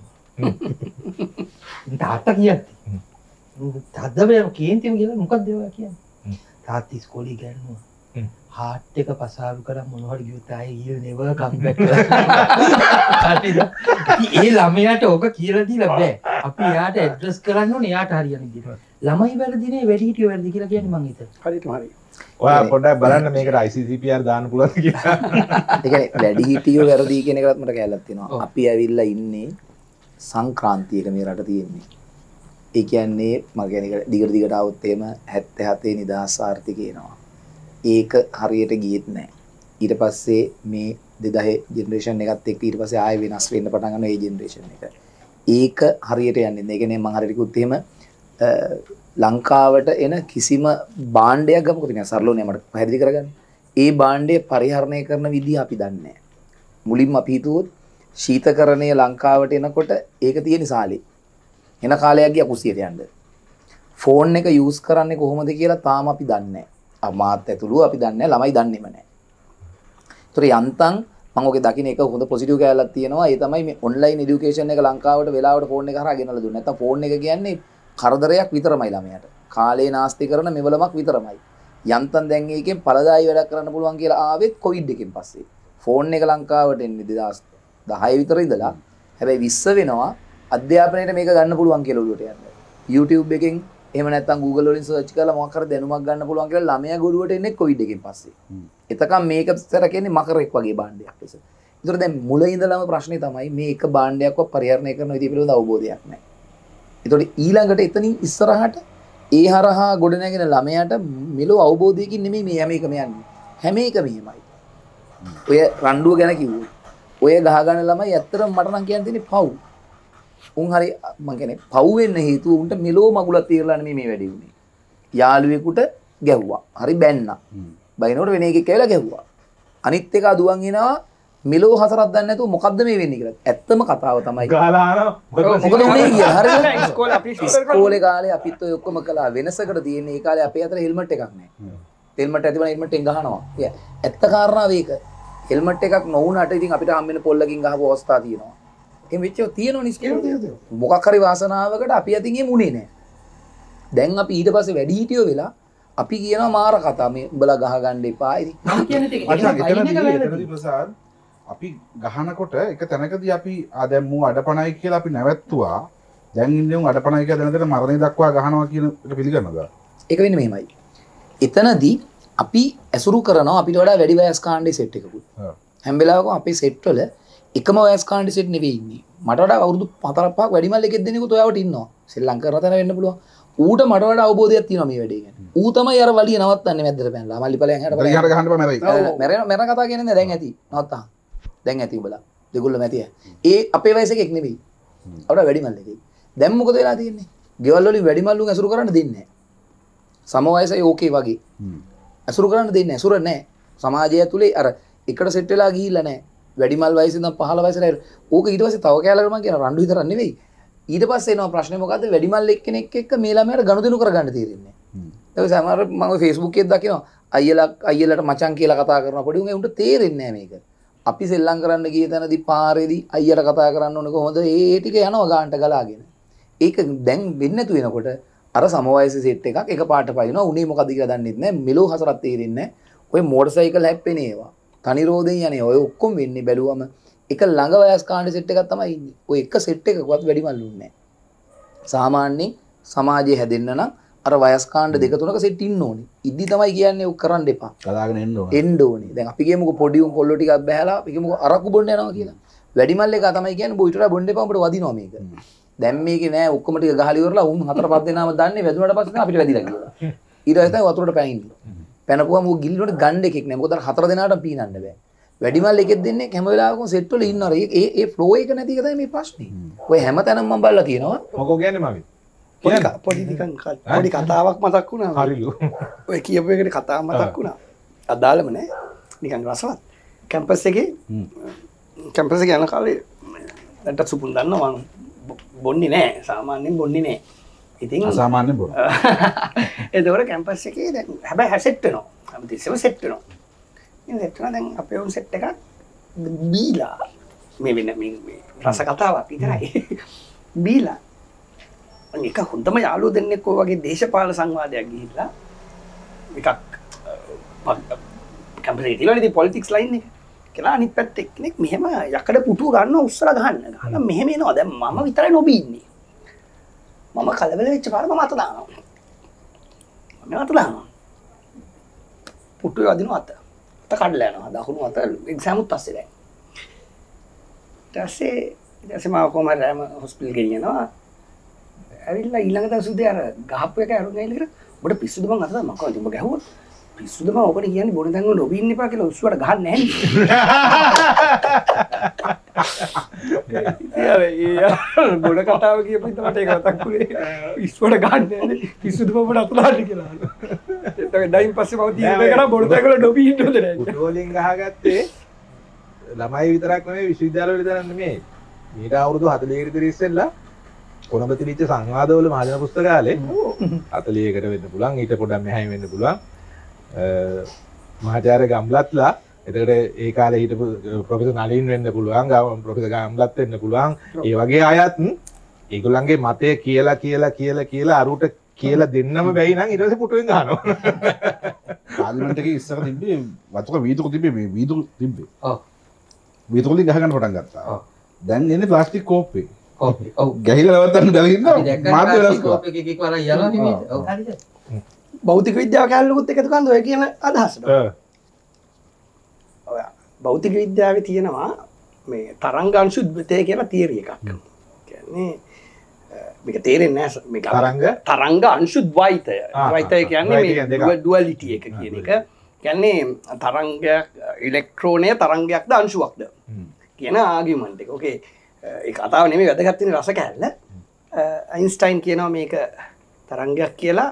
තාත්තා කියන්නේ. තාත්තා බෑ කේන්තිම කියලා මොකක්ද ඒවා කියන්නේ? තාත්තා ඉස්කෝලේ ගන්නවා. හાર્ට් එක පසාරු කරා මොනවා හරි ගියොත් ආයේ he'll never come back. හරිද? ඒ ළමයාට ඕක කියලා දීලා බෑ. අපි එයාට ඇඩ්‍රස් කරන්න ඕනේ එයාට හරියන විදිහට. ළමයි වැරදිනේ වැඩිහිටියෝ වැරදි කියලා කියන්නේ මං හිතන්නේ. හරියටම හරි. ඔයා පොඩ්ඩක් බලන්න මේකට ICCPR දාන්න පුළුවන්ද කියලා. ඒ කියන්නේ වැඩිහිටියෝ වැරදි කියන එකත් මට කැලලක් තියෙනවා. අපි ඇවිල්ලා ඉන්නේ සංක්‍රාන්තියක මේ රට තියෙන්නේ. ඒ කියන්නේ මම කියන්නේ දිගට આવුත් එහෙම 77 නිදහස් ආර්ථිකය එනවා. ඒක හරියට ගියෙත් නැහැ. ඊට පස්සේ මේ 2000 ජෙනරේෂන් එකත් එක්ක ඊට පස්සේ ආයෙ වෙනස් වෙන්න පටන් ගන්නවා ඒ ජෙනරේෂන් එක. ඒක හරියට යන්නේ නැහැ. ඒ කියන්නේ මම හරියට කිව්වොත් එහෙම ලංකාවට එන කිසිම භාණ්ඩයක් ගමුකෝ තියෙනවා සරලෝනේ මට පැහැදිලි කරගන්න. ඒ භාණ්ඩය පරිහරණය කරන විදිහ අපි දන්නේ නැහැ. මුලින්ම අපි හිතුවොත් ශීතකරණය ලංකාවට එනකොට ඒක තියෙන සාලේ. එන කාලයක් ගියා කුසියට යන්න. ෆෝන් එක යූස් කරන්නේ කොහොමද කියලා තාම අපි දන්නේ නැහැ. මාත් ඇතුළු අපි දන්නේ නැහැ ළමයි දන්නේම නැහැ. ඒතර යන්තම් මම ඔගේ දකින්න එක හොඳ පොසිටිව් කැලලක් තියෙනවා. ඒ තමයි මේ ඔන්ලයින් এডুকেෂන් එක ලංකාවට වෙලාවට ෆෝන් එක හරහා ගෙනලා දුන්නා. නැත්නම් ෆෝන් එක කියන්නේ කරදරයක් විතරමයි ළමයාට. කාලේ නාස්ති කරන මෙවලමක් විතරමයි. යන්තම් දැන් ඒකෙන් පළදායි වැඩක් කරන්න පුළුවන් කියලා ආවෙත් කොවිඩ් එකෙන් පස්සේ. ෆෝන් එක ලංකාවට එන්නේ 2010 විතර ඉඳලා. හැබැයි 20 වෙනවා අධ්‍යාපනයට මේක ගන්න පුළුවන් කියලා ඔළුවට යන්න. YouTube එකෙන් එහෙම නැත්නම් Google වලින් සර්ච් කරලා මොකක් හරි දැනුමක් ගන්න පුළුවන් කියලා ළමයා ගොළුවට එන්නේ කොවිඩ් එකෙන් පස්සේ. එතකම් මේක ඉස්සර කියන්නේ මකරෙක් වගේ භාණ්ඩයක් ලෙස. ඒතර දැන් මුල ඉඳලම ප්‍රශ්නේ තමයි මේ එක භාණ්ඩයක්ව පරිහරණය කරන විදිහ පිළිබඳ අවබෝධයක් නැහැ. ඒතකොට ඊළඟට එතනින් ඉස්සරහට ඒ හරහා ගොඩනැගෙන ළමයාට මෙලෝ අවබෝධයකින් නෙමෙයි මේ හැම එකම යන්නේ. හැම එකම මෙහෙමයි. ඔය රණ්ඩුව ගැන කිව්වොත් ඔය ගහගන්න ළමයි ඇත්තටම මට නම් කියන්න තියෙන්නේ පව්. උන් හරි මං කියන්නේ පව් වෙන්න හේතුව උන්ට මෙලෝ මගුලක් తీරලා නෙමෙයි මේ වැඩේ උනේ. යාළුවෙකුට ගැහුවා. හරි බැන්නා. බයිනෝට වෙන එකෙක් කියලා ගැහුවා. අනිත් එක අදුවන් එනවා මෙලෝ හතරක් දන්නේ නැතුව මොකද්ද මේ වෙන්නේ කියලා. ඇත්තම කතාව තමයි. ගාලා මොකද උනේ කියලා. හරිද? ඉස්කෝලේ අපි ඉස්කෝලේ කාලේ අපිත් ඔය ඔක්කොම කළා. වෙනසකට තියෙන්නේ ඒ කාලේ අපේ අතර හෙල්මට් එකක් නැහැ. හෙල්මට් ඇතිවන හෙල්මට් එකෙන් ගහනවා. ඇත්ත කාරණාව ඒක. හෙල්මට් එකක් නොවුනට ඉතින් අපිට හම්බෙන පොල්ලකින් ගහපු අවස්ථා තියෙනවා. එහෙම වෙච්චව තියෙනවනේ ඉස්කෝලේ. මොකක් හරි වාසනාවකට අපි අතින් එහෙම උනේ නැහැ. දැන් අපි ඊට පස්සේ වැඩි හිටියෝ වෙලා අපි කියනවා මාර කතා මේ උඹලා ගහ ගන්න එපා. ඉතින් මම කියන්නේ එතනදී ප්‍රසාද් අපි ගහනකොට එක තැනකදී අපි දැන් මූ අඩපණයි කියලා අපි නැවැත්තුවා. දැන් ඉන්නේ උන් අඩපණයි කියලා දැනගෙන මරණය දක්වා ගහනවා කියන එක පිළිගන්නවද? ඒක වෙන්නේ මෙහෙමයි. එතනදී අපි ඇසුරු කරනවා අපිට වඩා වැඩි වයස් කාණ්ඩේ සෙට් එකකුත්. හැම වෙලාවකම අපේ සෙට් වල එකම වයස් කාණ්ඩේ සෙට් නෙවෙයි ඉන්නේ. මට වඩා අවුරුදු 4-5ක් වැඩි මල් එකෙක් දෙන්නෙකුත් ඔයාවට ඉන්නවා. ශ්‍රී ලංකාව රටන වෙන්න පුළුවන්. ඌට මට වඩා අවබෝධයක් තියෙනවා මේ වැඩේ ගැන. ඌ තමයි අර වලිය නවත්තන්නේ මැද්දට පැනලා. මල්ලිපලයන් හැට බලයන්. ගහන්න ගහන්න බෑ මැරෙයි. මැරෙන කතා කියන්නේ දැන් ඇති. නවත්තා. දැන් ඇති උඹලා. දෙගොල්ලෝ මැතිය. ඒ අපේ වයස එකෙක් නෙවෙයි. අපිට වැඩි මල් එකෙක්. දැන් මොකද වෙලා තියෙන්නේ? ගෙවල් වලින් වැඩි මල්ලුන් ඇසුරු කරන්න දෙන්නේ නැහැ. සම වයසයි ඕකේ වගේ. ඇසුරු කරන්න දෙන්නේ නැහැ. ඇසුර නැහැ. සමාජය ඇතුලේ අර එකට සෙට් වෙලා ගිහිල්ලා නැහැ. වැඩි මල් වයසේ ඉඳන් 15 වයසට ඕක ඊට පස්සේ තව කැලකට මම කියන රණ්ඩු විතරක් නෙවෙයි. ඊට පස්සේ එනවා ප්‍රශ්නේ මොකද්ද? වැඩි මල් එක්කෙනෙක් එක්ක මේ ළමයාට ගනුදෙනු කරගන්න තීරෙන්නේ නැහැ. ඒක සමහර මම ඔය Facebook එකේ දකිනවා අයියලට මචං කියලා කතා කරනවා පොඩි උන් උන්ට තේරෙන්නේ නැහැ මේක. අපි සෙල්ලම් කරන්න ගිය තැනදී පාරේදී අයියට කතා කරන්න ඕනේ කොහොමද? ඒ ටික යනවා ගානට ගලාගෙන. ඒක දැන් වෙන්නේ නැතු වෙනකොට අර සමවයසේ සෙට් එකක් එක පාට පයින්නවා. උනේ මොකද්ද කියලා දන්නෙත් නැහැ. මෙලෝ හතරක් තේරෙන්නේ නැහැ. ඔය මෝටර් සයිකල් හැප්පෙන ඒවා. තනි රෝදෙන් යන්නේ. ඔය ඔක්කොම වෙන්නේ බැලුවම එක ළඟ වයස් කාණ්ඩ සෙට් එකක් තමයි ඉන්නේ. ඔය එක සෙට් එකකවත් වැඩි මල්ලුන්නේ නැහැ. සාමාන්‍යයෙන් සමාජය හැදෙන්න නම් අර වයස් කාණ්ඩ දෙක තුනක සෙට් ඉන්න ඕනේ. ඉද්දි තමයි කියන්නේ ඔක් කරන්න එපා. කලාගෙන එන්න ඕනේ. එන්න ඕනේ. දැන් අපි කියමුකෝ පොඩි උන් කොල්ලෝ ටිකක් බහැලා අපි කියමුකෝ අරක්කු බොන්න යනවා කියලා. වැඩි මල් එක තමයි කියන්නේ බොයිටලා බොන්න එපා උඹට වදිනවා මේක. දැන් මේකේ නෑ ඔක්කොම ටික ගහලා ඉවරලා උන් 4-5 දෙනාම දන්නේ වැදුනට පස්සේ තමයි අපිට වැදිලා කියලා. ඊට පස්සේ තමයි වතුරට පැනින්නේ. පැනපුවම ඌ ගිල්ලුවට ගන්න එකෙක් නෑ. මොකද අර 4 දෙනාට පීනන්න බෑ. වැඩි මල් එකෙක් දෙන්නේ හැම වෙලාවකම සෙට් වල ඉන්නවා. ඒ ෆ්ලෝ එක නැති එක තමයි මේ ප්‍රශ්නේ. ඔය හැම තැනම මම බලලා තියෙනවා. මොකෝ කියන්නේ මම පොඩි කතාවක් මතක් වුණා. හරිලු. ඔය කියපු එකට කතාව මතක් වුණා. අදාළම නෑ. නිකන් රසවත්. කැම්පස් එකේ යන කාලේ දැන්ට සුපුන් දන්නවා මම බොන්නේ නෑ. සාමාන්‍යයෙන් බොන්නේ නෑ. ඉතින් අසාමාන්‍ය බොන. එතකොට කැම්පස් එකේ දැන් හැබැයි හැසෙට් වෙනවා. හැමතිස්සෙම සෙට් වෙනවා. ඉතින් සෙට් වෙනවා දැන් අපේ උන් සෙට් එකක් බීලා මේ වෙන මේ රස කතාවක් විතරයි. බීලා එක හොඳම යාළුවෝ දෙන්නෙක් ඔය වගේ දේශපාලන සංවාදයක් ගිහිල්ලා එකක් කැම්පස් එකේ තියලා ඉතින් පොලිටික්ස් ලයින් එක කියලා අනිත් පැත්තේ එක්කෙනෙක් මෙහෙම යකඩ පුටුව ගන්නවා උස්සලා ගහන්න. ගහලා මෙහෙම එනවා. දැන් මම විතරයි නොබී ඉන්නේ. මම කලබල වෙච්ච පාර මම අත දානවා. මම අත දානවා. පුටුවේ වදිනවා අත. අත කඩලා යනවා. දකුණු අත එක්සෑම් උත් පස්සේ දැන්. ඊට පස්සේ මම කොහමද රෑම හොස්පිටල් ගෙනියනවා. ඇවිල්ලා ඊළඟ දවස් උදේ අර ගහපු එක අරුන් ඇවිල්ලා කියලා ඔබට පිස්සුද මං අත දාන්න මම උඹ ගැහුවා. පිස්සුද මම ඔබට කියන්නේ බොන තැන් වල නොබී ඉන්න එපා කියලා උස්සුවට ගහන්නේ නැහැ නේ. බොන කතාව කියපු ඉතින් මට ඒක මතක් වුණේ. ඉස්සුවට ගහන්නේ නැහැ නේ. පිස්සුද මම ඔබට අත දාන්න කියලා. එතකොට ඩයින් පස්සේ මම තීරණය කරා බොන තැන් වල නොබී ඉන්න හොඳ නැහැ. කුටෝලින් ගහගත්තේ ළමයි විතරක් නෙමෙයි විශ්වවිද්‍යාල වල විතරක් නෙමෙයි. ඊට අවුරුදු 40 කට විතර ඉස්සෙල්ලා කොළඹ තිබිච්ච සංවාදවල මහජන පුස්තකාලේ 40කට වෙන්න පුළුවන් ඊට පොඩ්ඩක් මෙහායින් වෙන්න පුළුවන් මහාචාර්ය ගම්ලත්ලා එතකොට ඒ කාලේ හිටපු ප්‍රොෆෙසර් නලින් වෙන්න පුළුවන් ප්‍රොෆෙසර් ගම්ලත් වෙන්න පුළුවන් ඒ වගේ අයත් ඒගොල්ලන්ගේ මතය කියලා අරුට කියලා දෙන්නම බැයි නම් ඊට පස්සේ පුටුවෙන් ගහනවා පාර්ලිමේන්තු එකේ ඉස්සර තිබ්බේ වතුර වීදුරු තිබ්බේ මේ වීදුරු තිබ්බේ වීදුරු වලින් ගහ ගන්න පටන් ගත්තා දැන් එන්නේ ප්ලාස්ටික් කෝප්පේ ඔව් ගහිලා නවත්තන්න බැරි ඉන්නවා මාධ්‍ය වෙනස් කරලා එකෙක් වරන් යනවා නෙමෙයි ඔව් හරිද භෞතික විද්‍යාව කැලලුකුත් එකතු කරනද ඔය කියන අදහසට ඔය භෞතික විද්‍යාවේ තියෙනවා මේ තරංග අංශු ද්විතය කියලා තියරි එකක්. කියන්නේ මේක තේරෙන්නේ නැහැ මේක තරංග අංශු ද්වෛතය ද්වෛතය කියන්නේ මේ ඩුවැලිටි එක කියන එක කියන්නේ තරංගයක් ඉලෙක්ට්‍රෝනය තරංගයක්ද අංශුවක්ද කියන ආගියුමන්ට් එක. ඕකේ ඒ කතාව නෙමෙයි වැදගත් වෙන රස කැල්ල. අයින්ස්ටයින් කියනවා මේක තරංගයක් කියලා.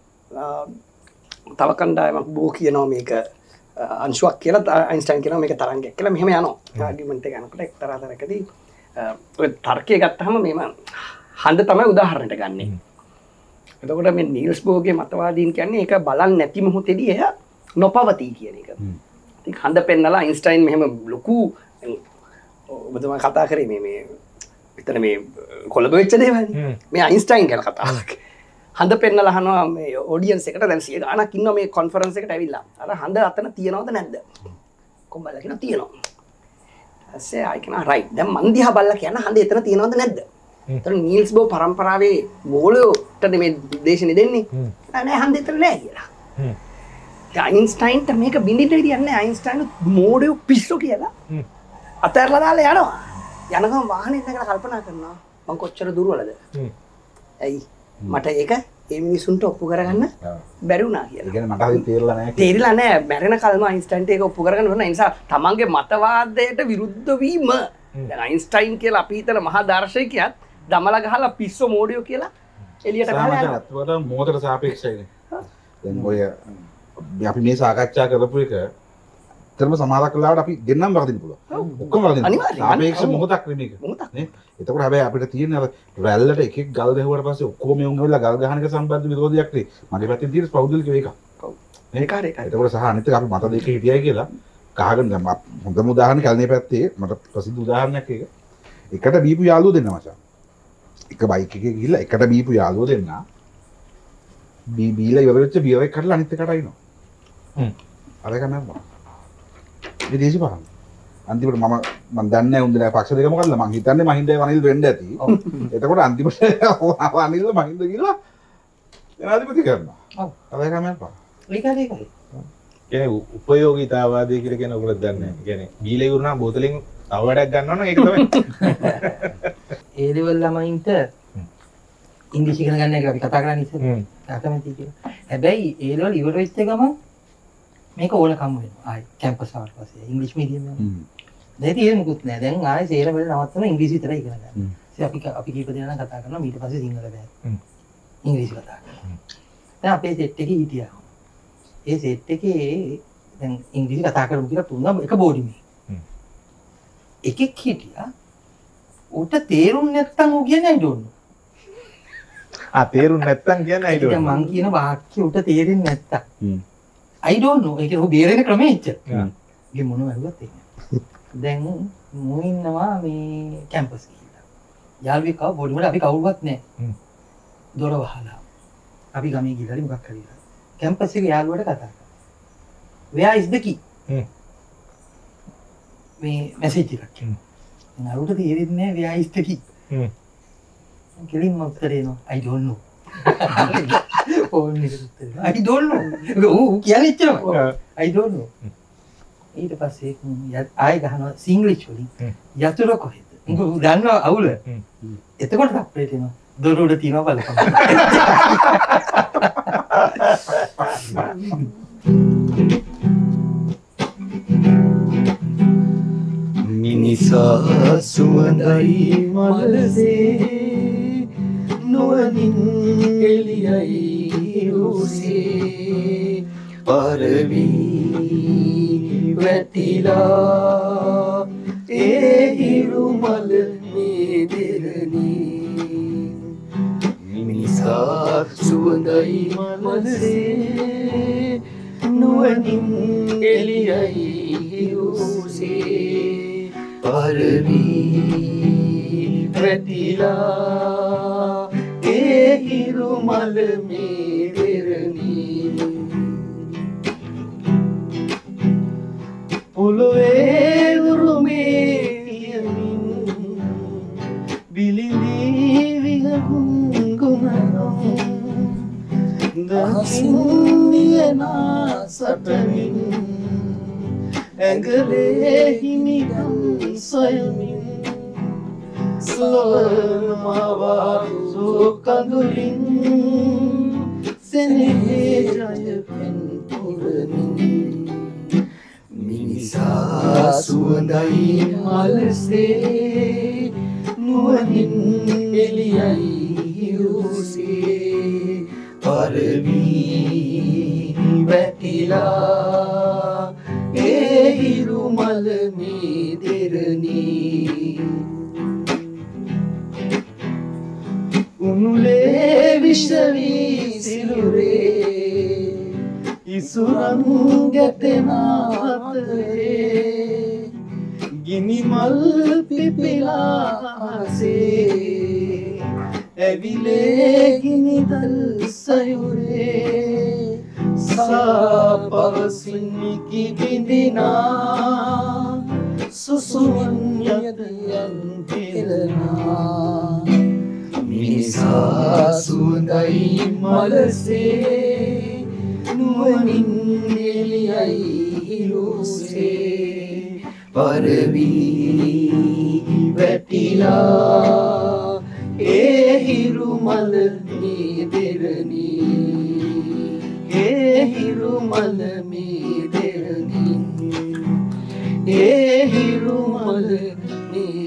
තව කණ්ඩායමක් බෝ කියනවා මේක අංශුවක් කියලා. අයින්ස්ටයින් කියනවා මේක තරංගයක් කියලා. මෙහෙම යනවා ආගියුමන්ට් එක යනකොට එක්තරා තරකදී ඔය තර්කය ගත්තාම මේම හඳ තමයි උදාහරණයට ගන්නෙ. එතකොට මේ නීල්ස් බෝර්ගේ මතවාදීන් කියන්නේ ඒක බලන්නේ නැති මොහොතේදී එය නොපවතී කියන එක. ඉතින් හඳ පෙන්නලා අයින්ස්ටයින් මෙහෙම ලොකු ඔබතුමා කතා කරේ මේ විතර මේ කොළඹ වෙච්ච දේවල්. මේ අයින්ස්ටයින් ගැන කතාවක්. හඳ පෙන්නලා අහනවා මේ ඔඩියන්ස් එකට දැන් 100 ගාණක් ඉන්නවා මේ කොන්ෆරන්ස් එකට ඇවිල්ලා. අර හඳ අතන තියනවද නැද්ද? කොම්බලා කියන තියනවා. ඊපස්සේ ආයි කියන රයිට් දැන් මන් දිහා බලලා කියන හඳ එතන තියනවද නැද්ද? එතන නීල්ස් බෝ පරම්පරාවේ ගෝලයෝට මේ දේශනේ දෙන්නේ. නෑ හඳ එතන නෑ කියලා. අයින්ස්ටයින්ට මේක බින්දින්න විදියක් නෑ. අයින්ස්ටයින් මෝඩයෝ පිස්සු කියලා අතහැරලා දාලා යනවා. යනකම් වාහනේ ඉඳලා කල්පනා කරනවා මං කොච්චර දුර්වලද. ඇයි මට ඒක ඒ මිනිසුන්ට ඔප්පු කරගන්න බැරි වුණා කියලා. ඒ කියන්නේ මට හරි තේරිලා නැහැ. තේරිලා නැහැ. මැරෙන කල්ම අයින්ස්ටයින්ට ඒක ඔප්පු කරගන්න ඕන. ඒ නිසා තමන්ගේ මතවාදයට විරුද්ධ වීම. දැන් අයින්ස්ටයින් කියලා අපි හිතන මහා දාර්ශනිකයාත් දමලා ගහලා පිස්සෝ මෝඩියෝ කියලා එළියට ගහලා යනවා. ඒකට මොහොතට සාපේක්ෂයිනේ. දැන් ඔය අපි මේ සාකච්ඡා කරපු එක terම සමහරක් වෙලාවට අපි දෙන්නම වරදින්න පුළුවන්. ඔක්කොම වරදින්න. සාපේක්ෂ මොහොතක් නෙමෙයි මේක. නේ? එතකොට හැබැයි අපිට තියෙන අර රැල්ලට එකෙක් ගල් ගැහුවට පස්සේ ඔක්කොම යොමු වෙලා ගල් ගහන එක සම්බන්ධ විරෝධයක් නේ. මගේ පැත්තෙන් තියෙන පෞද්ගලික එක. ඔව්. ඒකාරයි. එතකොට සහ අනිත් එක අපි මත දෙක හිටියයි කියලා කහගෙන දැන් හොඳම උදාහරණ කැලණිය පැත්තේ මට ප්‍රසිද්ධ උදාහරණයක් එක. එකට බීපු යාළුවෝ දෙන්න මචං. එක බයික් එකේ ගිහිල්ලා එකට බීපු යාළුවෝ දෙන්න බීලා ඉවර වෙච්ච බියර් එක කඩලා අනිත් එකට අයින්නවා. අර එක නෑ මම. මේ දේශපාලන. අන්තිමට මම දන්නේ නැහැ උන්දේ පක්ෂ දෙක මොකද්ද මං හිතන්නේ මහින්දයි වනිල් වෙන්න ඇති. එතකොට අන්තිමට වනිල් මහින්ද කියලා ජනාධිපති කරනවා. ඔව්. අර එක නෑ මම. ඒකයි. කියන්නේ උපයෝගීතාවාදී කියලා කියන ඔයගොල්ලෝ දන්නේ නැහැ. කියන්නේ බීලා ඉවරනා බෝතලෙන් තව වැඩක් ගන්නවා නම් ඒක තමයි. ඒ ලෙවල් ළමයින්ට ඉංග්‍රීසි ඉගෙන ගන්න එක අපි කතා කරන්නේ ඉතින්. අකමැති කියලා. හැබැයි ඒ ලෙවල් ඉවර වෙච්ච ගමන් මේක ඕනකම් වෙනවා. ආයි කැම්පස් ආවට පස්සේ ඉංග්‍රීසි මීඩියම් යනවා. දැන් ඒක මොකුත් නෑ. දැන් ආයේ සේරම වල නවත්තන ඉංග්‍රීසි විතරයි ඉගෙන ගන්න. ඉතින් අපි කීප දෙනා නම් කතා කරනවා ඊට පස්සේ සිංහල බෑ. ඉංග්‍රීසි කතා කරනවා. දැන් අපේ සෙට් එකේ හිටියා. ඒ සෙට් එකේ දැන් ඉංග්‍රීසි කතා කරමු කියලා තුන්නම් එක බෝඩිමේ. එකෙක් හිටියා. උට තේරුම් නැත්තම් ඌ කියන්නේ I don't know. තේරුම් නැත්තම් කියන්නේ I don't know. මං කියන වාක්‍ය උට තේරෙන්නේ නැත්තම්. I don't know. ඒක උ බේරෙන ක්‍රමෙ ඉච්ච. ගේ මොනව ඇහුවත් ඒක. දැන් මූ ඉන්නවා මේ කැම්පස් ගිහිල්ලා. යාළුවෙක් ආව බෝඩිම වල අපි කවුරුවත් නැහැ. දොර වහලා. අපි ගමේ ගිහලා මොකක් හරි. කැම්පස් එකේ යාළුවට කතා කරා. Where is the key? මේ මැසේජ් එකක්. දැන් අරුට තේරෙන්නේ නැහැ where is the key? කෙලින්ම උත්තර එනවා I don't know. ෆෝන් එකට උත්තර එනවා I don't know. ඌ කියන්නේ එච්චරම. I don't know. ඊට පස්සේ ආයෙ ගහනවා සිංග්ලිෂ් වලින් යතුර කොහෙද? උඹ දන්නවා අවුල. එතකොට අප්ඩේට් එනවා දොර උඩ තියනවා බලපන්. මිනිසා සුවඳයි මලසේ නුවණින් එළියයි රුසේ පරවි වැටිලා ඒ හිරු මල නේදෙරනි මිනිසා සුවඳයි මලසේ නුවණින් එළියයි රුසේ පරවි වැටිලා ඒ හිරු මල මේරෙරනි පොළොවේ උරුමේ කියමින් බිලිඳී විගුංගුමනෝ දහසින් නියනා සටනින් ඇඟලේ හිමිගම් සොයමින් ස්වර්ණමවාරු කඳුලින් සෙනෙහේ ජය පෙන් පුරමින් මිනිසා සුවඳයි මලසේ නුවණින් එළියයි හිරුසේ පරවී වැටිලා ඒ හිරු මල මේ දෙරණී උනුලේ විශ්වී සිරුරේ ඉසුරන් ගැටෙන අතරේ ගිනි මල් පිපිලා ආසේ ඇවිලේ ගිනිදල් සයුරේ සාපවසින් කිබිඳිනා සුසුමන් යදයන් පෙරනා මිනිසා සුවඳයි මලසේ නුවණින් එළියයි හිරුසේ පරවී වැටිලා ඒ හිරු මල මේ දෙරණී ඒ හිරු මල මේ දෙරණී ඒ හිරු මල මේ